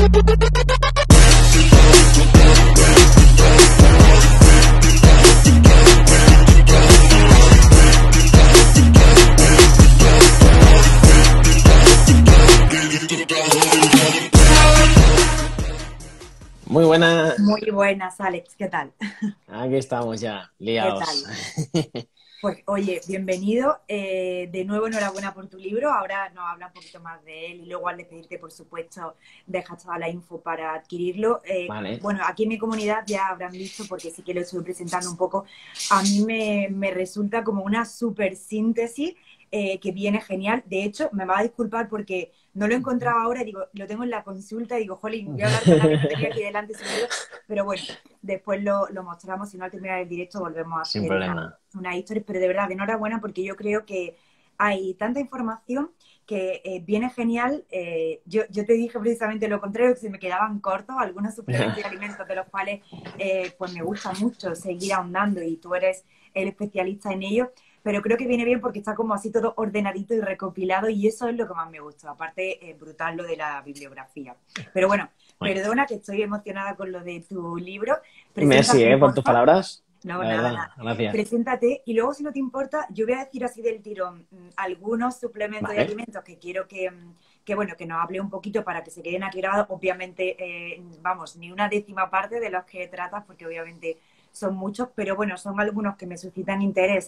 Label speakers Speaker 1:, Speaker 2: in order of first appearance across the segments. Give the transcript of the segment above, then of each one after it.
Speaker 1: Muy buenas.
Speaker 2: Muy buenas, Alex, ¿qué tal?
Speaker 1: Aquí estamos ya,
Speaker 2: ¿Qué
Speaker 1: liados.
Speaker 2: tal? Pues oye, bienvenido. De nuevo, enhorabuena por tu libro. Ahora nos habla un poquito más de él y luego al despedirte, por supuesto, dejas toda la info para adquirirlo.
Speaker 1: Vale.
Speaker 2: Bueno, aquí en mi comunidad ya habrán visto, porque sí que lo estoy presentando un poco, a mí me resulta como una súper síntesis que viene genial. De hecho, me va a disculpar porque no lo he encontrado ahora, digo, lo tengo en la consulta y digo, jolín, voy a hablar con alguien que tenía aquí delante su libro, pero bueno, después lo mostramos, si no al terminar el directo volvemos a
Speaker 1: Sin
Speaker 2: hacer
Speaker 1: problema.
Speaker 2: una historia, pero de verdad, enhorabuena porque yo creo que hay tanta información que viene genial. Yo te dije precisamente lo contrario, que se me quedaban cortos algunos suplementos y alimentos de los cuales pues me gusta mucho seguir ahondando y tú eres el especialista en ello, pero creo que viene bien porque está como así todo ordenadito y recopilado y eso es lo que más me gusta. Aparte, brutal lo de la bibliografía. Pero bueno,
Speaker 1: Bueno,
Speaker 2: perdona que estoy emocionada con lo de tu libro.
Speaker 1: Messi,
Speaker 2: Preséntate,
Speaker 1: por tus
Speaker 2: porfa.
Speaker 1: palabras.
Speaker 2: No,
Speaker 1: La
Speaker 2: nada,
Speaker 1: verdad,
Speaker 2: nada.
Speaker 1: gracias.
Speaker 2: Preséntate y luego, si no te importa, yo voy a decir así del tirón algunos suplementos y
Speaker 1: Vale.
Speaker 2: alimentos que quiero que, bueno, que nos hable un poquito para que se queden aquí grabados. Obviamente, vamos, ni una décima parte de los que tratas, porque obviamente son muchos, pero bueno, son algunos que me suscitan interés.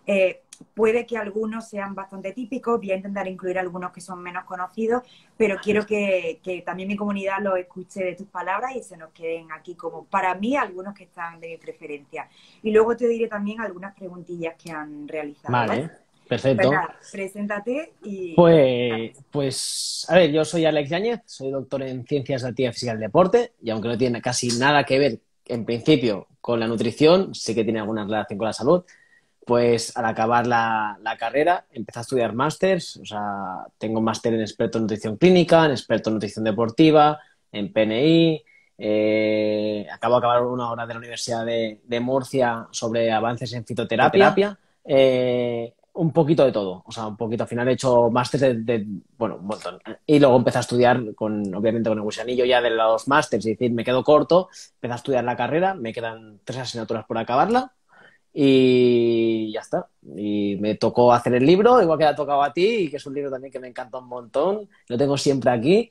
Speaker 2: Puede que algunos sean bastante típicos, voy a intentar incluir algunos que son menos conocidos, pero quiero que también mi comunidad lo escuche de tus palabras y se nos queden aquí como, para mí, algunos que están de mi preferencia. Y luego te diré también algunas preguntillas que han realizado, ¿vale?
Speaker 1: Vale,
Speaker 2: Pues
Speaker 1: perfecto.
Speaker 2: nada, preséntate y
Speaker 1: Pues, a ver, yo soy Alex Yáñez, soy doctor en Ciencias de la Actividad Física y el Deporte, y aunque no tiene casi nada que ver, en principio, con la nutrición, sí que tiene alguna relación con la salud, pues al acabar la carrera empecé a estudiar másters, o sea, tengo un máster en experto en nutrición clínica, en experto en nutrición deportiva, en PNI, acabo de acabar una hora de la Universidad de Murcia sobre avances en fitoterapia, un poquito de todo, o sea, un poquito, al final he hecho máster bueno, un montón, y luego empecé a estudiar obviamente con el gusanillo ya de los másters, es decir, me quedo corto, empecé a estudiar la carrera, me quedan 3 asignaturas por acabarla, y ya está. Y me tocó hacer el libro, igual que le ha tocado a ti, y que es un libro también que me encanta un montón. Lo tengo siempre aquí.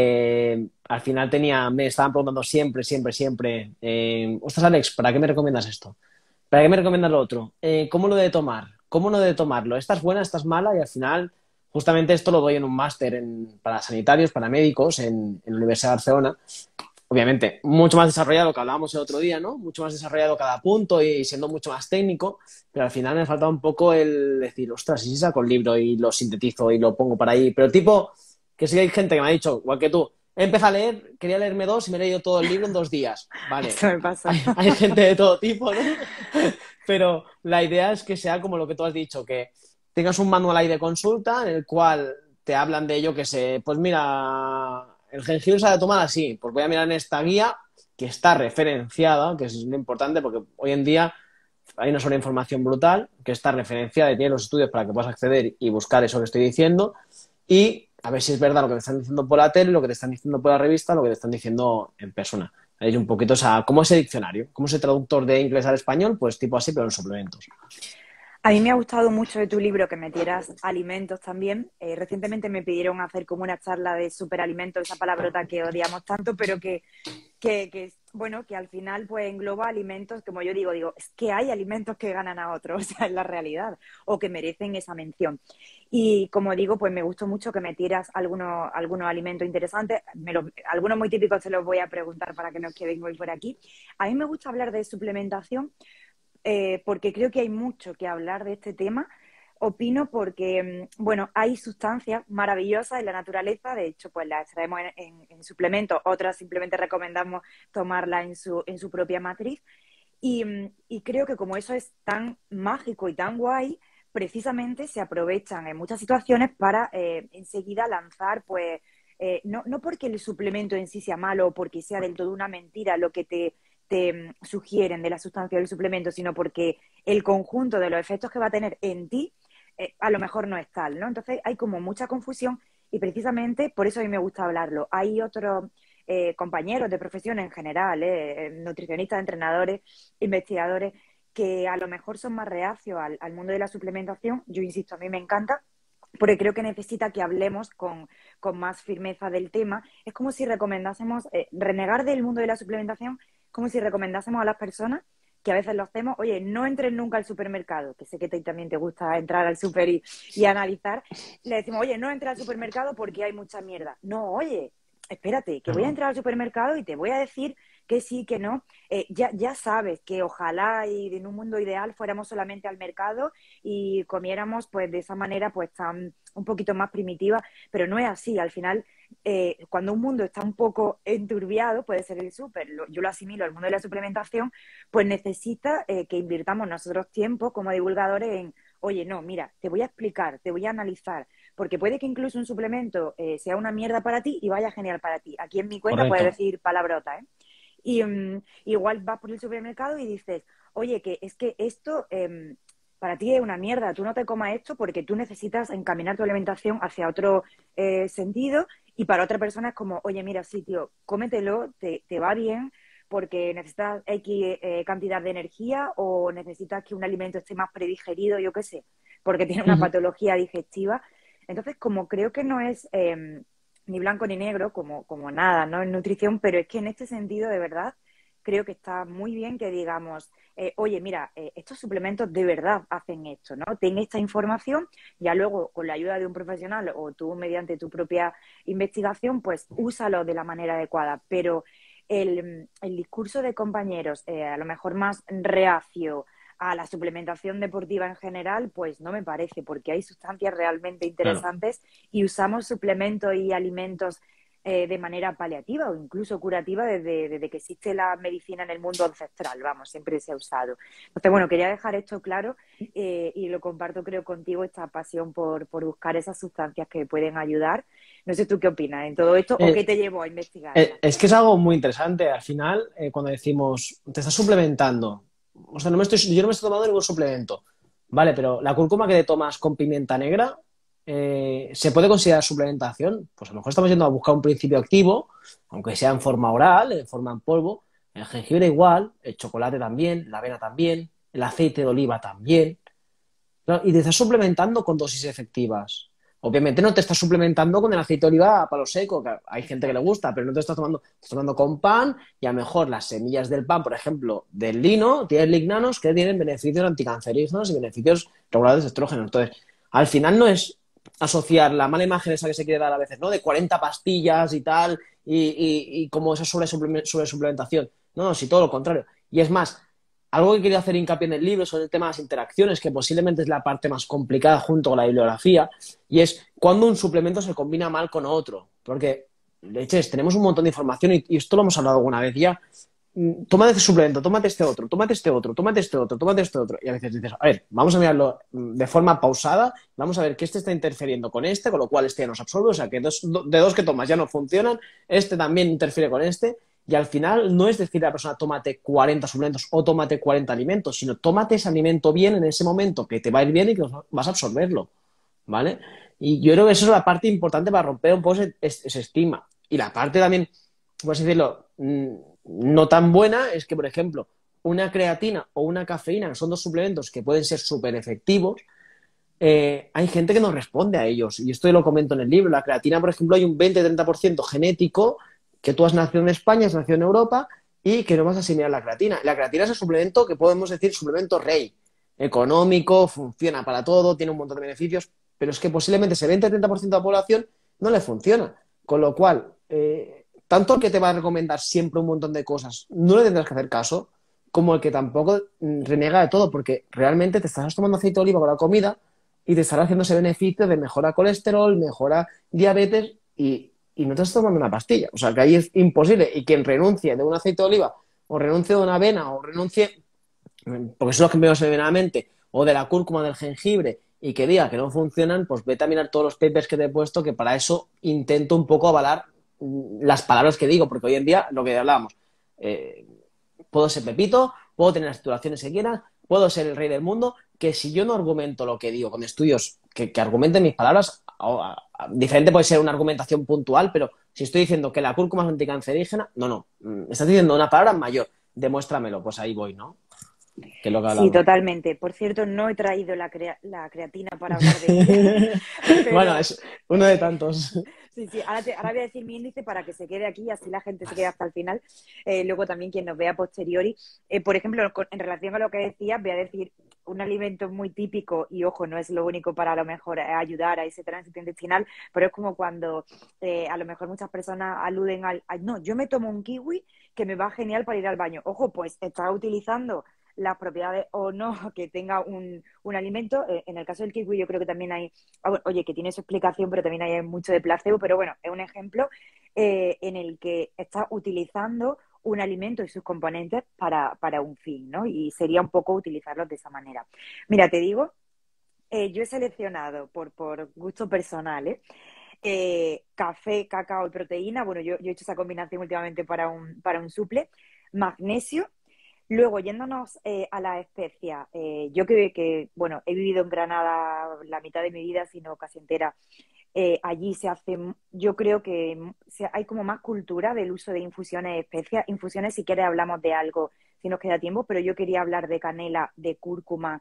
Speaker 1: Al final me estaban preguntando siempre, ostras, Alex, ¿para qué me recomiendas esto? ¿Para qué me recomiendas lo otro? ¿Cómo lo de tomar? ¿Cómo no de tomarlo? ¿Esta es buena, esta es mala? Y al final, justamente esto lo doy en un máster para sanitarios, para médicos, en la Universidad de Barcelona. Obviamente, mucho más desarrollado que hablábamos el otro día, ¿no? Mucho más desarrollado cada punto y siendo mucho más técnico, pero al final me falta un poco el decir, ostras, si saco el libro y lo sintetizo y lo pongo por ahí, pero tipo, que sí hay gente que me ha dicho, igual que tú, he empezado a leer, quería leerme 2 y me he leído todo el libro en 2 días. Vale,
Speaker 2: eso me pasa.
Speaker 1: hay gente de todo tipo, ¿no? Pero la idea es que sea como lo que tú has dicho, que tengas un manual ahí de consulta en el cual te hablan de ello, que sé, pues mira, el jengibre se ha de tomar así, pues voy a mirar en esta guía que está referenciada, que es lo importante porque hoy en día hay una sobreinformación brutal, que está referenciada y tiene los estudios para que puedas acceder y buscar eso que estoy diciendo, y a ver si es verdad lo que te están diciendo por la tele, lo que te están diciendo por la revista, lo que te están diciendo en persona. Hay un poquito, o sea, ¿cómo ese diccionario? ¿Cómo ese traductor de inglés al español? Pues tipo así, pero en suplementos.
Speaker 2: A mí me ha gustado mucho de tu libro que metieras alimentos también. Recientemente me pidieron hacer como una charla de superalimentos, esa palabrota que odiamos tanto, pero bueno, que al final pues engloba alimentos, como yo digo, es que hay alimentos que ganan a otros, o sea, es la realidad, o que merecen esa mención. Y como digo, pues me gustó mucho que metieras algunos alimentos interesantes, algunos muy típicos se los voy a preguntar para que nos queden hoy por aquí. A mí me gusta hablar de suplementación porque creo que hay mucho que hablar de este tema. Opino porque, bueno, hay sustancias maravillosas en la naturaleza, de hecho, pues las extraemos en suplementos, otras simplemente recomendamos tomarla en su propia matriz. Y creo que como eso es tan mágico y tan guay, precisamente se aprovechan en muchas situaciones para enseguida lanzar, pues, no porque el suplemento en sí sea malo o porque sea del todo una mentira lo que te sugieren de la sustancia del suplemento, sino porque el conjunto de los efectos que va a tener en ti a lo mejor no es tal, ¿no? Entonces hay como mucha confusión y precisamente por eso a mí me gusta hablarlo. Hay otros compañeros de profesión en general, nutricionistas, entrenadores, investigadores, que a lo mejor son más reacios al mundo de la suplementación. Yo insisto, a mí me encanta, porque creo que necesita que hablemos con más firmeza del tema. Es como si recomendásemos, renegar del mundo de la suplementación, como si recomendásemos a las personas, que a veces lo hacemos, oye, no entres nunca al supermercado, que sé que también te gusta entrar al super y analizar, le decimos, oye, no entres al supermercado porque hay mucha mierda. No, oye, espérate, que voy a entrar al supermercado y te voy a decir que sí, que no. Ya sabes que ojalá y en un mundo ideal fuéramos solamente al mercado y comiéramos pues de esa manera pues tan un poquito más primitiva, pero no es así. Al final, cuando un mundo está un poco enturbiado, puede ser el súper, yo lo asimilo al mundo de la suplementación, pues necesita que invirtamos nosotros tiempo como divulgadores en, oye, no, mira, te voy a explicar, te voy a analizar, porque puede que incluso un suplemento sea una mierda para ti y vaya genial para ti. Aquí en mi cuenta puedes decir palabrotas, ¿eh? Y igual vas por el supermercado y dices, oye, que es que esto para ti es una mierda, tú no te comas esto porque tú necesitas encaminar tu alimentación hacia otro sentido, y para otra persona es como, oye, mira, sí, tío, cómetelo, te va bien porque necesitas X cantidad de energía o necesitas que un alimento esté más predigerido, yo qué sé, porque tiene una patología digestiva. Entonces, como creo que no es ni blanco ni negro, como nada, ¿no? En nutrición, pero es que en este sentido, de verdad, creo que está muy bien que digamos, oye, mira, estos suplementos de verdad hacen esto, ¿no? Ten esta información, ya luego con la ayuda de un profesional o tú mediante tu propia investigación, pues úsalo de la manera adecuada. Pero el discurso de compañeros, a lo mejor más reacio a la suplementación deportiva en general, pues no me parece, porque hay sustancias realmente interesantes y usamos suplementos y alimentos de manera paliativa o incluso curativa desde que existe la medicina en el mundo ancestral, vamos, siempre se ha usado. Entonces, bueno, quería dejar esto claro y lo comparto, creo, contigo, esta pasión por buscar esas sustancias que pueden ayudar. No sé tú qué opinas en todo esto o qué te llevó a investigar.
Speaker 1: Es que es algo muy interesante. Al final, cuando decimos, te estás suplementando, o sea, yo no me estoy tomando ningún suplemento, ¿vale? Pero la cúrcuma que te tomas con pimienta negra, ¿se puede considerar suplementación? Pues a lo mejor estamos yendo a buscar un principio activo, aunque sea en forma oral, en forma en polvo. El jengibre igual, el chocolate también, la avena también, el aceite de oliva también. ¿No? Y te estás suplementando con dosis efectivas. Obviamente no te estás suplementando con el aceite de oliva a palo seco, que hay gente que le gusta, pero no te estás tomando con pan, y a lo mejor las semillas del pan, por ejemplo, del lino, tienen lignanos que tienen beneficios anticancerígenos y beneficios reguladores de estrógeno. Entonces, al final no es asociar la mala imagen esa que se quiere dar a veces, ¿no? De 40 pastillas y tal, y como esa sobre suplementación. No, sí, todo lo contrario. Y es más, algo que quería hacer hincapié en el libro sobre el tema de las interacciones, que posiblemente es la parte más complicada junto con la bibliografía, y es cuando un suplemento se combina mal con otro. Porque, leches, tenemos un montón de información y esto lo hemos hablado alguna vez ya. Tómate este suplemento, tómate este otro, tómate este otro, tómate este otro, tómate este otro. Y a veces dices, a ver, vamos a mirarlo de forma pausada, vamos a ver que este está interfiriendo con este, con lo cual este ya nos absorbe, o sea que de dos que tomas ya no funcionan, este también interfiere con este. Y al final no es decir a la persona tómate 40 suplementos o tómate 40 alimentos, sino tómate ese alimento bien en ese momento que te va a ir bien y que vas a absorberlo, ¿vale? Y yo creo que eso es la parte importante para romper un poco ese estigma. Y la parte también, por así decirlo, no tan buena es que, por ejemplo, una creatina o una cafeína, que son dos suplementos que pueden ser súper efectivos, hay gente que no responde a ellos. Y esto lo comento en el libro. La creatina, por ejemplo, hay un 20-30% genético, que tú has nacido en España, has nacido en Europa y que no vas a asimilar la creatina. La creatina es el suplemento que podemos decir suplemento rey. Económico, funciona para todo, tiene un montón de beneficios, pero es que posiblemente ese 20-30% de la población no le funciona. Con lo cual, tanto el que te va a recomendar siempre un montón de cosas, no le tendrás que hacer caso, como el que tampoco reniega de todo, porque realmente te estás tomando aceite de oliva con la comida y te estará haciendo ese beneficio de mejora colesterol, mejora diabetes y no te estás tomando una pastilla. O sea, que ahí es imposible. Y quien renuncie de un aceite de oliva, o renuncie de una avena, o renuncie, porque son los que me vienen a la mente, o de la cúrcuma, del jengibre, y que diga que no funcionan, pues vete a mirar todos los papers que te he puesto, que para eso intento un poco avalar las palabras que digo, porque hoy en día, lo que hablábamos, puedo ser Pepito, puedo tener las titulaciones que quiera, puedo ser el rey del mundo, que si yo no argumento lo que digo con estudios que argumenten mis palabras, diferente puede ser una argumentación puntual, pero si estoy diciendo que la cúrcuma es anticancerígena, no, estás diciendo una palabra mayor, demuéstramelo, pues ahí voy, ¿no? Que es lo que
Speaker 2: Sí,
Speaker 1: hablamos.
Speaker 2: totalmente. Por cierto, no he traído la creatina para hablar de ella,
Speaker 1: Bueno,
Speaker 2: pero
Speaker 1: es uno de tantos.
Speaker 2: sí, sí. Ahora voy a decir mi índice para que se quede aquí y así la gente se quede hasta el final. Luego también quien nos vea a posteriori. Por ejemplo, en relación a lo que decías, voy a decir un alimento muy típico y, ojo, no es lo único para a lo mejor ayudar a ese tránsito intestinal, pero es como cuando a lo mejor muchas personas aluden no, yo me tomo un kiwi que me va genial para ir al baño. Ojo, pues estás utilizando las propiedades o no que tenga un alimento. En el caso del kiwi yo creo que también hay, oye, que tiene su explicación, pero también hay mucho de placebo, pero bueno, es un ejemplo en el que estás utilizando un alimento y sus componentes para un fin, ¿no? Y sería un poco utilizarlos de esa manera. Mira, te digo, yo he seleccionado por gusto personal, café, cacao y proteína. Bueno, yo he hecho esa combinación últimamente para un suple. Magnesio. Luego, yéndonos a las especias, yo bueno, he vivido en Granada la mitad de mi vida, sino casi entera. Allí se hace, yo creo que hay como más cultura del uso de infusiones de especias. Infusiones, si quieres, hablamos de algo, si nos queda tiempo, pero yo quería hablar de canela, de cúrcuma.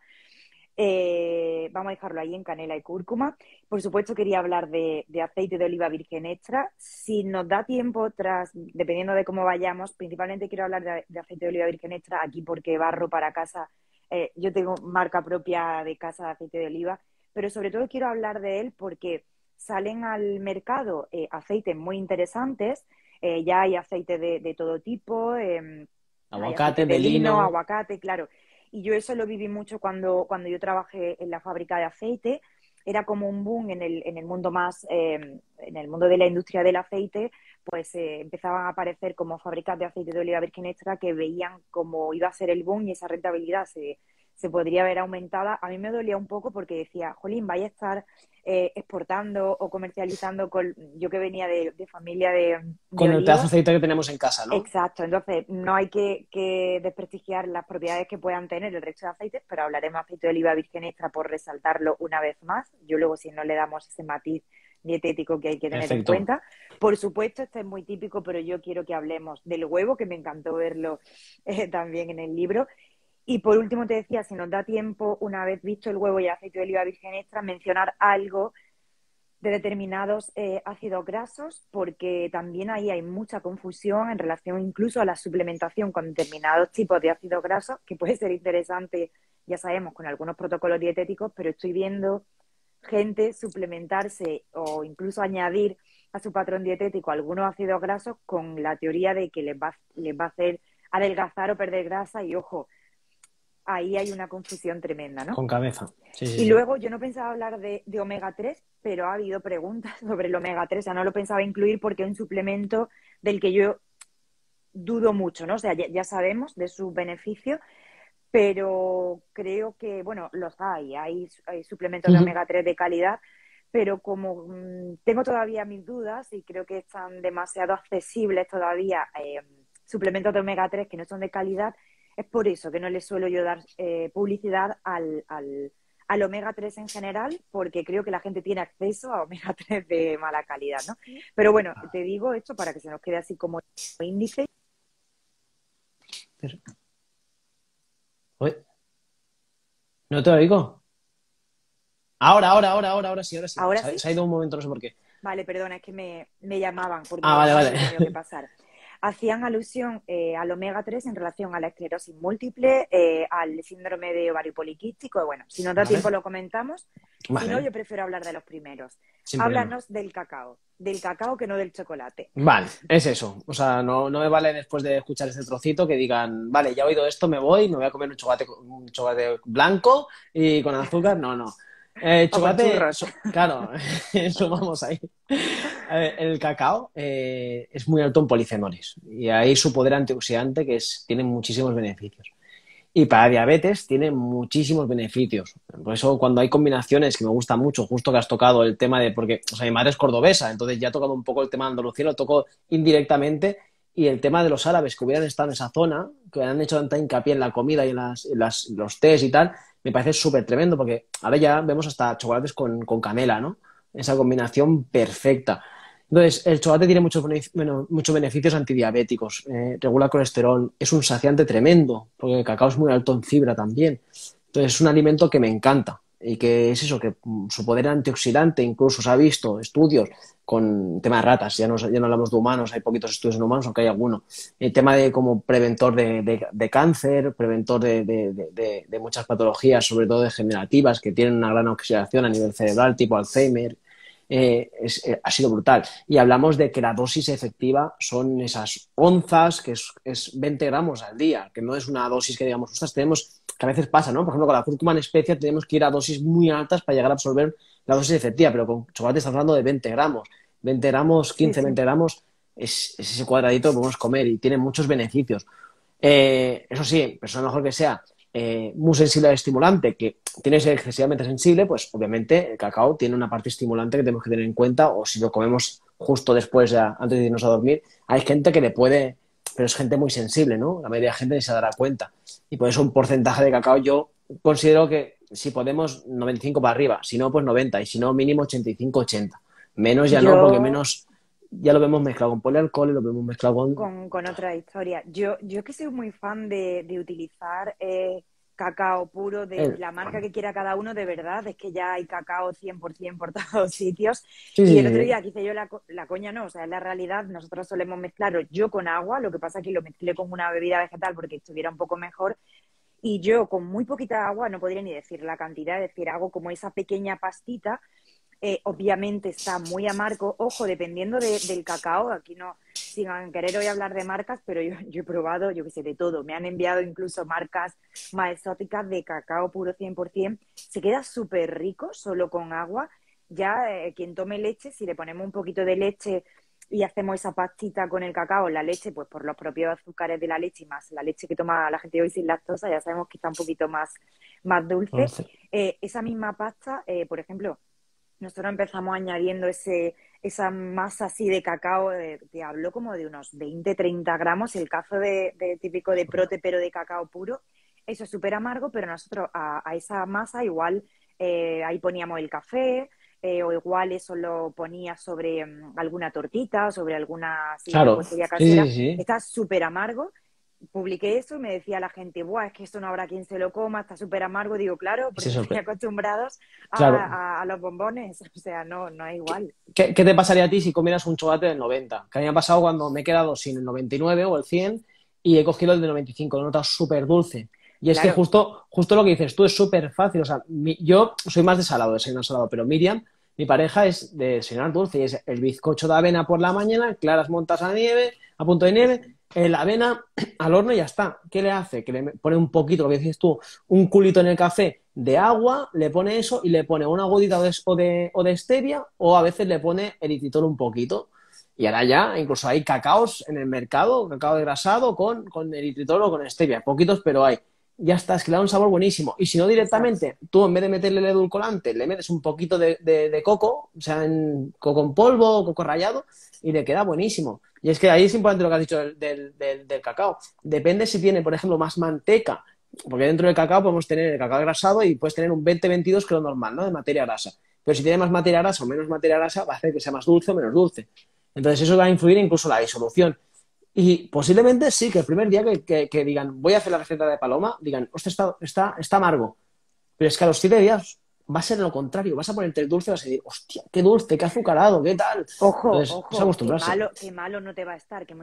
Speaker 2: Vamos a dejarlo ahí en canela y cúrcuma. Por supuesto, quería hablar de aceite de oliva virgen extra. Si nos da tiempo, dependiendo de cómo vayamos, principalmente quiero hablar de aceite de oliva virgen extra aquí porque barro para casa. Yo tengo marca propia de casa de aceite de oliva, pero sobre todo quiero hablar de él porque salen al mercado aceites muy interesantes. Ya hay aceite de todo tipo, hay aceite
Speaker 1: Aguacate,
Speaker 2: de lino,
Speaker 1: melino.
Speaker 2: aguacate, claro. Y yo eso lo viví mucho cuando yo trabajé en la fábrica de aceite. Era como un boom en el mundo en el mundo de la industria del aceite, pues empezaban a aparecer como fábricas de aceite de oliva virgen extra que veían cómo iba a ser el boom y esa rentabilidad se podría ver aumentada. A mí me dolía un poco porque decía, jolín, vaya a estar exportando o comercializando yo que venía de familia de
Speaker 1: Con el pedazo de
Speaker 2: olivos.
Speaker 1: aceite que tenemos en casa, ¿no?
Speaker 2: Exacto, entonces no hay que desprestigiar las propiedades que puedan tener el resto de aceites, pero hablaremos de aceite de oliva virgen extra por resaltarlo una vez más. Yo luego, si no le damos ese matiz dietético que hay que tener en
Speaker 1: Perfecto.
Speaker 2: cuenta. Por supuesto, este es muy típico, pero yo quiero que hablemos del huevo, que me encantó verlo también en el libro. Y por último te decía, si nos da tiempo, una vez visto el huevo y el aceite de oliva virgen extra, mencionar algo de determinados ácidos grasos, porque también ahí hay mucha confusión en relación incluso a la suplementación con determinados tipos de ácidos grasos, que puede ser interesante, ya sabemos, con algunos protocolos dietéticos, pero estoy viendo gente suplementarse o incluso añadir a su patrón dietético algunos ácidos grasos con la teoría de que les va a hacer adelgazar o perder grasa y, ojo, ahí hay una confusión tremenda, ¿no?
Speaker 1: Con cabeza. Sí, sí,
Speaker 2: Y
Speaker 1: sí.
Speaker 2: luego yo no pensaba hablar de omega 3, pero ha habido preguntas sobre el omega 3. O sea, no lo pensaba incluir porque es un suplemento del que yo dudo mucho, ¿no? O sea, ya sabemos de sus beneficios, pero creo que, bueno, los hay suplementos de
Speaker 1: Ujú.
Speaker 2: omega 3 de calidad, pero como tengo todavía mis dudas y creo que están demasiado accesibles todavía suplementos de omega 3 que no son de calidad, es por eso que no le suelo yo dar publicidad al omega 3 en general, porque creo que la gente tiene acceso a omega 3 de mala calidad, ¿no? Pero bueno, te digo esto para que se nos quede así como índice.
Speaker 1: Uy, no te oigo. Ahora sí, ahora sí.
Speaker 2: Ahora
Speaker 1: Se
Speaker 2: sí.
Speaker 1: se ha ido un momento, no sé por qué.
Speaker 2: Vale, perdona, es que me llamaban por mi
Speaker 1: Ah, vale,
Speaker 2: ordenador
Speaker 1: vale.
Speaker 2: y he tenido que pasar. Hacían alusión al omega 3 en relación a la esclerosis múltiple, al síndrome de ovario poliquístico. Bueno, si nos da tiempo
Speaker 1: Vale,
Speaker 2: lo comentamos. Si no,
Speaker 1: vale,
Speaker 2: yo prefiero hablar de los primeros.
Speaker 1: sin problema.
Speaker 2: Háblanos del cacao que no del chocolate.
Speaker 1: Vale, es eso. O sea, no me vale después de escuchar este trocito que digan, vale, ya he oído esto, me voy a comer un chocolate blanco y con azúcar. No, no.
Speaker 2: O con
Speaker 1: Chocolate,
Speaker 2: churros.
Speaker 1: claro, eso vamos ahí. A ver, el cacao es muy alto en polifenoles y ahí su poder antioxidante tiene muchísimos beneficios. Y para diabetes tiene muchísimos beneficios. Por eso cuando hay combinaciones que me gusta mucho, justo que has tocado el tema de, porque, o sea, mi madre es cordobesa, entonces ya he tocado un poco el tema de Andalucía, lo toco indirectamente y el tema de los árabes que hubieran estado en esa zona, que hubieran hecho tanta hincapié en la comida y en los tés y tal, me parece súper tremendo, porque ahora ya vemos hasta chocolates con canela, ¿no? Esa combinación perfecta. Entonces, el chocolate tiene muchos beneficios antidiabéticos, regula el colesterol, es un saciante tremendo, porque el cacao es muy alto en fibra también. Entonces, es un alimento que me encanta y que es eso, que su poder antioxidante, incluso se ha visto estudios con tema de ratas, ya no hablamos de humanos, hay poquitos estudios en humanos, aunque hay alguno. El tema de como preventor de cáncer, preventor de muchas patologías, sobre todo degenerativas, que tienen una gran oxidación a nivel cerebral, tipo Alzheimer, ha sido brutal. Y hablamos de que la dosis efectiva son esas onzas, que es 20 gramos al día, que no es una dosis que digamos, ostras, tenemos, que a veces pasa, ¿no? Por ejemplo, con la cúrcuma en especia tenemos que ir a dosis muy altas para llegar a absorber la dosis efectiva, pero con chocolate estamos hablando de 20 gramos. 20 gramos,
Speaker 2: Sí,
Speaker 1: 15,
Speaker 2: sí.
Speaker 1: 20 gramos, es ese cuadradito que podemos comer y tiene muchos beneficios. Eso sí, persona mejor que sea muy sensible al estimulante, que tiene que ser excesivamente sensible, pues obviamente el cacao tiene una parte estimulante que tenemos que tener en cuenta, o si lo comemos justo después, ya, antes de irnos a dormir, hay gente que le puede, pero es gente muy sensible, ¿no? La mayoría de gente ni se dará cuenta. Y por eso un porcentaje de cacao yo considero que si podemos 95 para arriba, si no, pues 90, y si no, mínimo 85-80. Menos ya no, porque
Speaker 2: Yo,
Speaker 1: menos ya lo vemos mezclado con polialcohol y lo vemos mezclado con...
Speaker 2: con otra historia. Yo que soy muy fan de utilizar cacao puro de
Speaker 1: el-
Speaker 2: la marca que quiera cada uno, de verdad, es que ya hay cacao 100% por todos sitios.
Speaker 1: Sí,
Speaker 2: Y
Speaker 1: sí,
Speaker 2: el otro
Speaker 1: sí.
Speaker 2: día que hice yo la coña, no, o sea, en la realidad nosotros solemos mezclarlo yo con agua, lo que pasa es que lo mezclé con una bebida vegetal porque estuviera un poco mejor. Y yo con muy poquita agua, no podría ni decir la cantidad, es decir, hago como esa pequeña pastita. Obviamente está muy amargo. Ojo, dependiendo del cacao, aquí no, sin querer hoy hablar de marcas, pero yo he probado, yo qué sé, de todo. Me han enviado incluso marcas más exóticas de cacao puro 100%. Se queda súper rico solo con agua. Ya quien tome leche, si le ponemos un poquito de leche y hacemos esa pastita con el cacao, la leche, pues por los propios azúcares de la leche y más la leche que toma la gente hoy sin lactosa, ya sabemos que está un poquito más dulce.
Speaker 1: Once.
Speaker 2: Esa misma pasta, por ejemplo, nosotros empezamos añadiendo esa masa así de cacao, te hablo como de unos 20-30 gramos, el cazo de típico de prote, pero de cacao puro. Eso es súper amargo, pero nosotros a esa masa igual ahí poníamos el café, o igual eso lo ponía sobre alguna tortita, sobre alguna así
Speaker 1: Claro,
Speaker 2: repostería
Speaker 1: sí,
Speaker 2: casera.
Speaker 1: sí, sí.
Speaker 2: Está súper amargo. Publiqué eso y me decía la gente, Buah, es que esto no habrá quien se lo coma, está súper amargo. Digo, claro,
Speaker 1: Y se
Speaker 2: porque estáis
Speaker 1: sorprende.
Speaker 2: acostumbrados
Speaker 1: Claro.
Speaker 2: a los bombones. O sea, no es igual.
Speaker 1: ¿Qué te pasaría a ti si comieras un chocolate del 90? Que a mí me ha pasado cuando me he quedado sin el 99 o el 100 y he cogido el de 95. Lo he notado súper dulce. Y es que
Speaker 2: Claro,
Speaker 1: justo lo que dices tú es súper fácil. O sea, yo soy más de salado, de desayunar salado, pero Miriam, mi pareja, es de desayunar dulce y es el bizcocho de avena por la mañana, claras montas a nieve, a punto de
Speaker 2: sí,
Speaker 1: nieve,
Speaker 2: sí.
Speaker 1: la avena al horno y ya está. ¿Qué le hace? Que le pone un poquito, lo que dices tú, un culito en el café de agua, le pone eso y le pone una gotita o de stevia o a veces le pone eritritol un poquito. Y ahora ya incluso hay cacaos en el mercado, cacao desgrasado con eritritol o con stevia. Poquitos, pero hay. Ya está, es que le da un sabor buenísimo. Y si no
Speaker 2: Exacto.
Speaker 1: directamente, tú en vez de meterle el edulcorante, le metes un poquito de coco, o sea, en coco en polvo, coco rallado, y le queda buenísimo. Y es que ahí es importante lo que has dicho del cacao. Depende si tiene, por ejemplo, más manteca, porque dentro del cacao podemos tener el cacao grasado y puedes tener un 20-22, que es lo normal, ¿no? De materia grasa. Pero si tiene más materia grasa o menos materia grasa, va a hacer que sea más dulce o menos dulce. Entonces eso va a influir incluso en la disolución. Y posiblemente sí, que el primer día que digan, voy a hacer la receta de paloma, digan, hostia, está amargo. Pero es que a los 7 días va a ser lo contrario. Vas a ponerte el dulce y vas a decir, hostia, qué dulce, qué azucarado, qué tal.
Speaker 2: Ojo,
Speaker 1: Entonces, es
Speaker 2: ojo,
Speaker 1: acostumbrarse.
Speaker 2: qué malo no te va a estar, que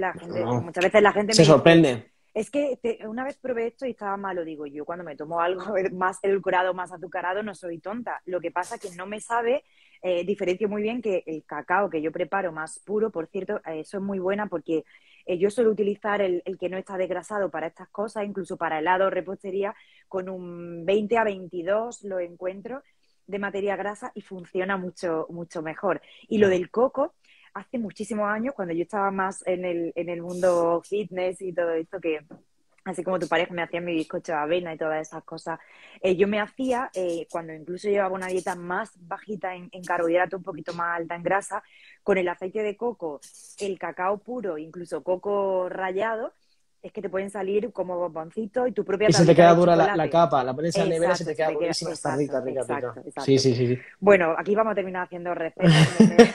Speaker 1: No,
Speaker 2: muchas veces la gente me
Speaker 1: se
Speaker 2: dice,
Speaker 1: sorprende.
Speaker 2: es que una vez probé esto y estaba malo, digo yo, cuando me tomo algo más edulcorado, más azucarado, no soy tonta. Lo que pasa es que no me sabe, diferencio muy bien que el cacao que yo preparo más puro, por cierto, eso es muy buena porque yo suelo utilizar el que no está desgrasado para estas cosas, incluso para helado o repostería, con un 20 a 22 lo encuentro de materia grasa y funciona mucho, mucho mejor. Y lo del coco, hace muchísimos años, cuando yo estaba más en el mundo fitness y todo esto, que así como tu pareja me hacía mi bizcocho de avena y todas esas cosas. Yo me hacía, cuando incluso llevaba una dieta más bajita en carbohidratos, un poquito más alta en grasa, con el aceite de coco, el cacao puro, incluso coco rallado, es que te pueden salir como bomboncitos y tu propia
Speaker 1: Y se te
Speaker 2: tableta
Speaker 1: queda
Speaker 2: de
Speaker 1: dura la
Speaker 2: chocolate.
Speaker 1: capa, la pones en la nevera y se
Speaker 2: Exacto,
Speaker 1: te queda durísima, está rica,
Speaker 2: exacto,
Speaker 1: rica, rica.
Speaker 2: exacto,
Speaker 1: Sí,
Speaker 2: exacto.
Speaker 1: sí, sí, sí.
Speaker 2: Bueno, aquí vamos a terminar haciendo recetas.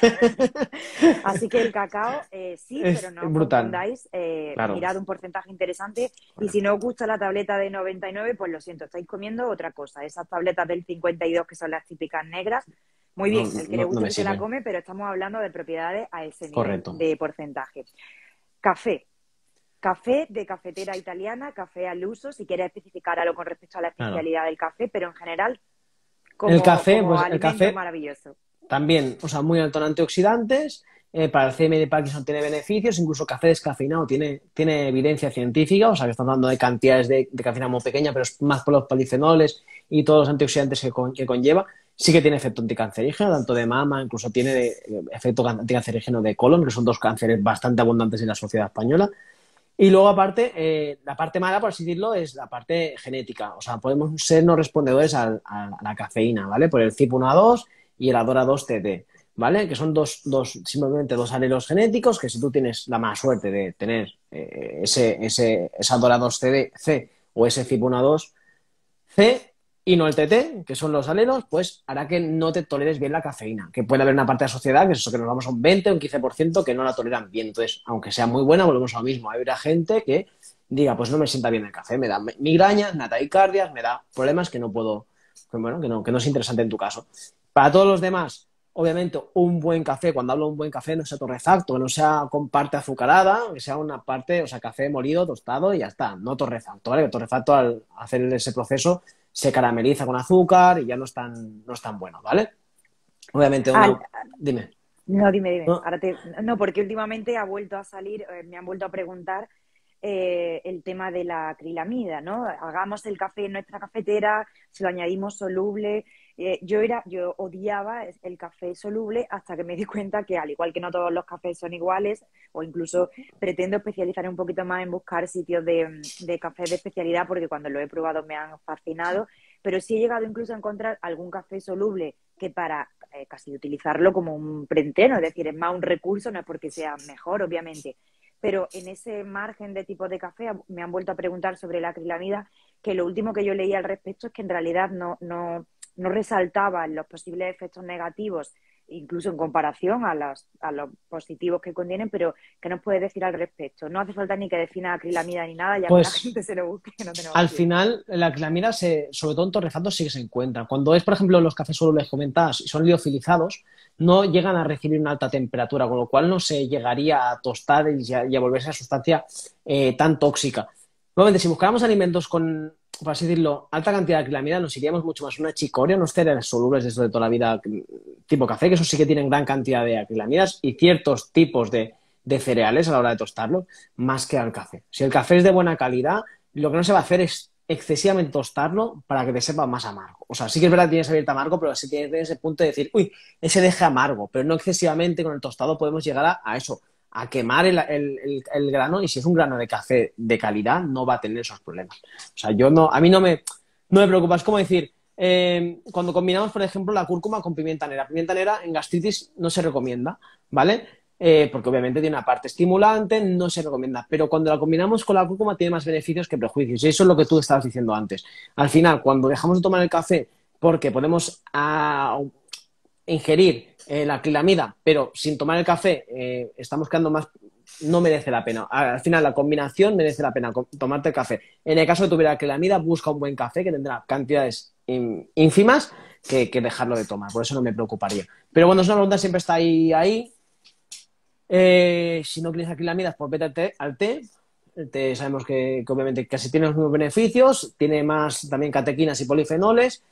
Speaker 2: Así que el cacao, sí, pero
Speaker 1: Es
Speaker 2: no os
Speaker 1: brutal,
Speaker 2: confundáis.
Speaker 1: claro.
Speaker 2: Mirad un porcentaje interesante. Y si
Speaker 1: Correcto.
Speaker 2: no os gusta la tableta de 99, pues lo siento, estáis comiendo otra cosa. Esas tabletas del 52, que son las típicas negras, muy
Speaker 1: No,
Speaker 2: bien, el que le
Speaker 1: no, no
Speaker 2: guste
Speaker 1: me
Speaker 2: si se la
Speaker 1: sirven.
Speaker 2: come, pero estamos hablando de propiedades a ese nivel
Speaker 1: Correcto.
Speaker 2: de porcentaje. Café. Café de cafetera italiana, café al uso, si quieres especificar algo con respecto a la
Speaker 1: Claro.
Speaker 2: especialidad del café, pero en general
Speaker 1: El café,
Speaker 2: como
Speaker 1: pues el
Speaker 2: alimento
Speaker 1: café
Speaker 2: maravilloso.
Speaker 1: también, o sea, muy alto en antioxidantes, para el CM de Parkinson tiene beneficios, incluso café descafeinado tiene evidencia científica, o sea, que estamos hablando de cantidades de cafeína muy pequeña, pero es más por los polifenoles y todos los antioxidantes que conlleva. Sí que tiene efecto anticancerígeno, tanto de mama, incluso tiene efecto anticancerígeno de colon, que son dos cánceres bastante abundantes en la sociedad española. Y luego, aparte, la parte mala, por así decirlo, es la parte genética. O sea, podemos ser no respondedores a la cafeína, ¿vale? Por el CYP1A2 y el ADORA2-TT, ¿vale? Que son simplemente dos alelos genéticos que si tú tienes la mala suerte de tener ese ADORA2-C o ese CYP1A2C y no el TT, que son los alelos, pues hará que no te toleres bien la cafeína. Que puede haber una parte de la sociedad, que es eso, que nos vamos a un 20 o un 15% que no la toleran bien. Entonces, aunque sea muy buena, volvemos a lo mismo. Habrá gente que diga, pues no me sienta bien el café, me da migrañas, me da taquicardias, me da problemas que no puedo, bueno, que no es interesante en tu caso. Para todos los demás, obviamente, un buen café, cuando hablo de un buen café, no sea torrefacto, que no sea con parte azucarada, que sea una parte, o sea, café molido, tostado y ya está, no torrefacto, ¿vale? El torrefacto, al hacer ese proceso, se carameliza con azúcar y ya no es tan bueno, ¿vale? Obviamente,
Speaker 2: Al,
Speaker 1: dime.
Speaker 2: no, dime, dime.
Speaker 1: ¿No?
Speaker 2: No, porque últimamente ha vuelto a salir, me han vuelto a preguntar el tema de la acrilamida, ¿no? Hagamos el café en nuestra cafetera, si lo añadimos soluble. Yo odiaba el café soluble hasta que me di cuenta que, al igual que no todos los cafés son iguales, o incluso pretendo especializar un poquito más en buscar sitios de café de especialidad, porque cuando lo he probado me han fascinado, pero sí he llegado incluso a encontrar algún café soluble que para casi utilizarlo como un preenteno, es decir, es más un recurso, no es porque sea mejor, obviamente, pero en ese margen de tipo de café me han vuelto a preguntar sobre la acrilamida, que lo último que yo leí al respecto es que en realidad no resaltaban los posibles efectos negativos, incluso en comparación a los positivos que contienen, pero ¿qué nos puedes decir al respecto? No hace falta ni que defina acrilamida ni nada, ya que la
Speaker 1: Pues
Speaker 2: gente se lo busque, que no tenemos
Speaker 1: al
Speaker 2: tiempo.
Speaker 1: final la aclamida, sobre todo en torrefactos, sí que se encuentra. Cuando es, por ejemplo, los cafés solubles comentados y son liofilizados, no llegan a recibir una alta temperatura, con lo cual no se llegaría a tostar y a volverse a sustancia tan tóxica. Nuevamente, si buscáramos alimentos con, por así decirlo, alta cantidad de acrilamida, nos iríamos mucho más una chicoria, unos cereales solubles de esto de toda la vida, tipo café, que eso sí que tienen gran cantidad de acrilamidas y ciertos tipos de cereales a la hora de tostarlo, más que al café. Si el café es de buena calidad, lo que no se va a hacer es excesivamente tostarlo para que te sepa más amargo. O sea, sí que es verdad que tienes abierto amargo, pero sí tienes ese punto de decir, uy, ese deja amargo, pero no excesivamente con el tostado podemos llegar a eso, a quemar el grano, y si es un grano de café de calidad, no va a tener esos problemas. O sea, a mí no me preocupa. Es como decir, cuando combinamos, por ejemplo, la cúrcuma con pimienta negra. Pimienta negra en gastritis no se recomienda, ¿vale? Porque obviamente tiene una parte estimulante, no se recomienda. Pero cuando la combinamos con la cúrcuma tiene más beneficios que prejuicios. Y eso es lo que tú estabas diciendo antes. Al final, cuando dejamos de tomar el café porque podemos ingerir la acrilamida, pero sin tomar el café, estamos quedando más. No merece la pena. Al final, la combinación merece la pena tomarte el café. En el caso de que tuviera acrilamida, busca un buen café que tendrá cantidades ínfimas que dejarlo de tomar. Por eso no me preocuparía. Pero bueno, es una pregunta, siempre está ahí. Si no quieres acrilamidas, pues vete al té. El té sabemos que obviamente casi tiene los mismos beneficios, tiene más también catequinas y polifenoles,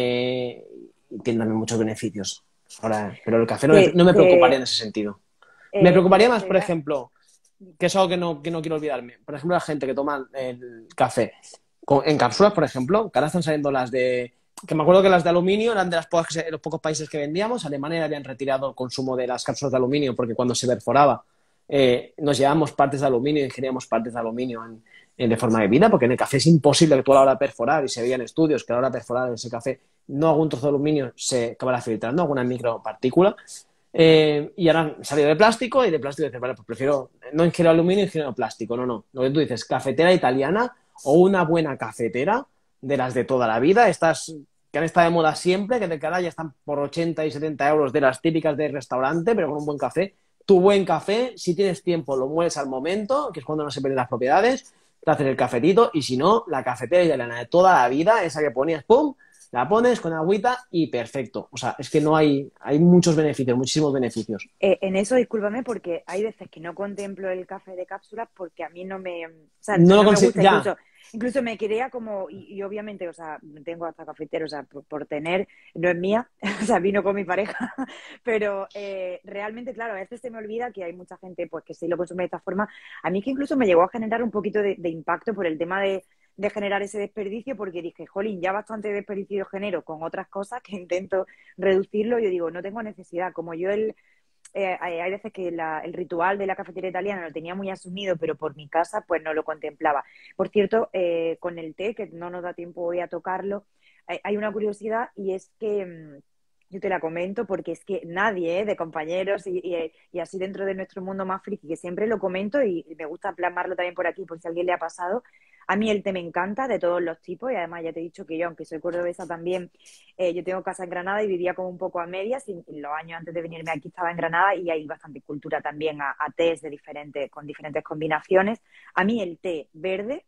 Speaker 1: y tiene también muchos beneficios. Ahora, pero el café
Speaker 2: Te,
Speaker 1: no me preocuparía en
Speaker 2: te,
Speaker 1: ese sentido. Me
Speaker 2: te,
Speaker 1: preocuparía más,
Speaker 2: te
Speaker 1: por
Speaker 2: voy a-
Speaker 1: ejemplo, que es algo que no quiero olvidarme. Por ejemplo, la gente que toma el café en cápsulas, por ejemplo, que ahora están saliendo las de. Que me acuerdo que las de aluminio eran de los pocos países que vendíamos. Alemania habían retirado el consumo de las cápsulas de aluminio porque cuando se perforaba nos llevamos partes de aluminio, ingeríamos partes de aluminio de forma de vida, porque en el café es imposible que tú a la hora de perforar, y se veía en estudios que a la hora de perforar ese café no algún trozo de aluminio se acabará filtrando, alguna micropartícula. Y ahora han salido de plástico y de plástico dices, vale, pues prefiero no ingerir aluminio, ingerir plástico. No. Lo que tú dices, cafetera italiana o una buena cafetera de las de toda la vida, estas que han estado de moda siempre, que de cara ya están por 80 y 70 euros de las típicas de restaurante, pero con un buen café. Tu buen café, si tienes tiempo, lo mueles al momento, que es cuando no se pierden las propiedades, te haces el cafetito, y si no, la cafetera italiana de toda la vida, esa que ponías, ¡pum!, la pones con agüita y perfecto. O sea, es que no hay muchos beneficios, muchísimos beneficios.
Speaker 2: En eso, discúlpame, porque hay veces que no contemplo el café de cápsulas porque a mí no me, o sea,
Speaker 1: No lo
Speaker 2: no me gusta,
Speaker 1: ya.
Speaker 2: incluso me quería como, y obviamente, o sea, tengo hasta cafetero, o sea, por tener, no es mía, o sea, vino con mi pareja, pero realmente, claro, a veces se me olvida que hay mucha gente pues que sí lo consume de esta forma. A mí que incluso me llegó a generar un poquito de impacto por el tema de generar ese desperdicio, porque dije, jolín, ya bastante desperdicio genero con otras cosas que intento reducirlo. Yo digo, no tengo necesidad, como yo hay veces que el ritual de la cafetería italiana lo tenía muy asumido, pero por mi casa pues no lo contemplaba. Por cierto, con el té, que no nos da tiempo hoy a tocarlo, hay una curiosidad, y es que yo te la comento porque es que nadie, de compañeros y así dentro de nuestro mundo más friki, que siempre lo comento y me gusta plasmarlo también por aquí por si a alguien le ha pasado. A mí el té me encanta, de todos los tipos, y además ya te he dicho que yo, aunque soy cordobesa también, yo tengo casa en Granada y vivía como un poco a medias, y los años antes de venirme aquí estaba en Granada, y hay bastante cultura también a tés con diferentes combinaciones. A mí el té verde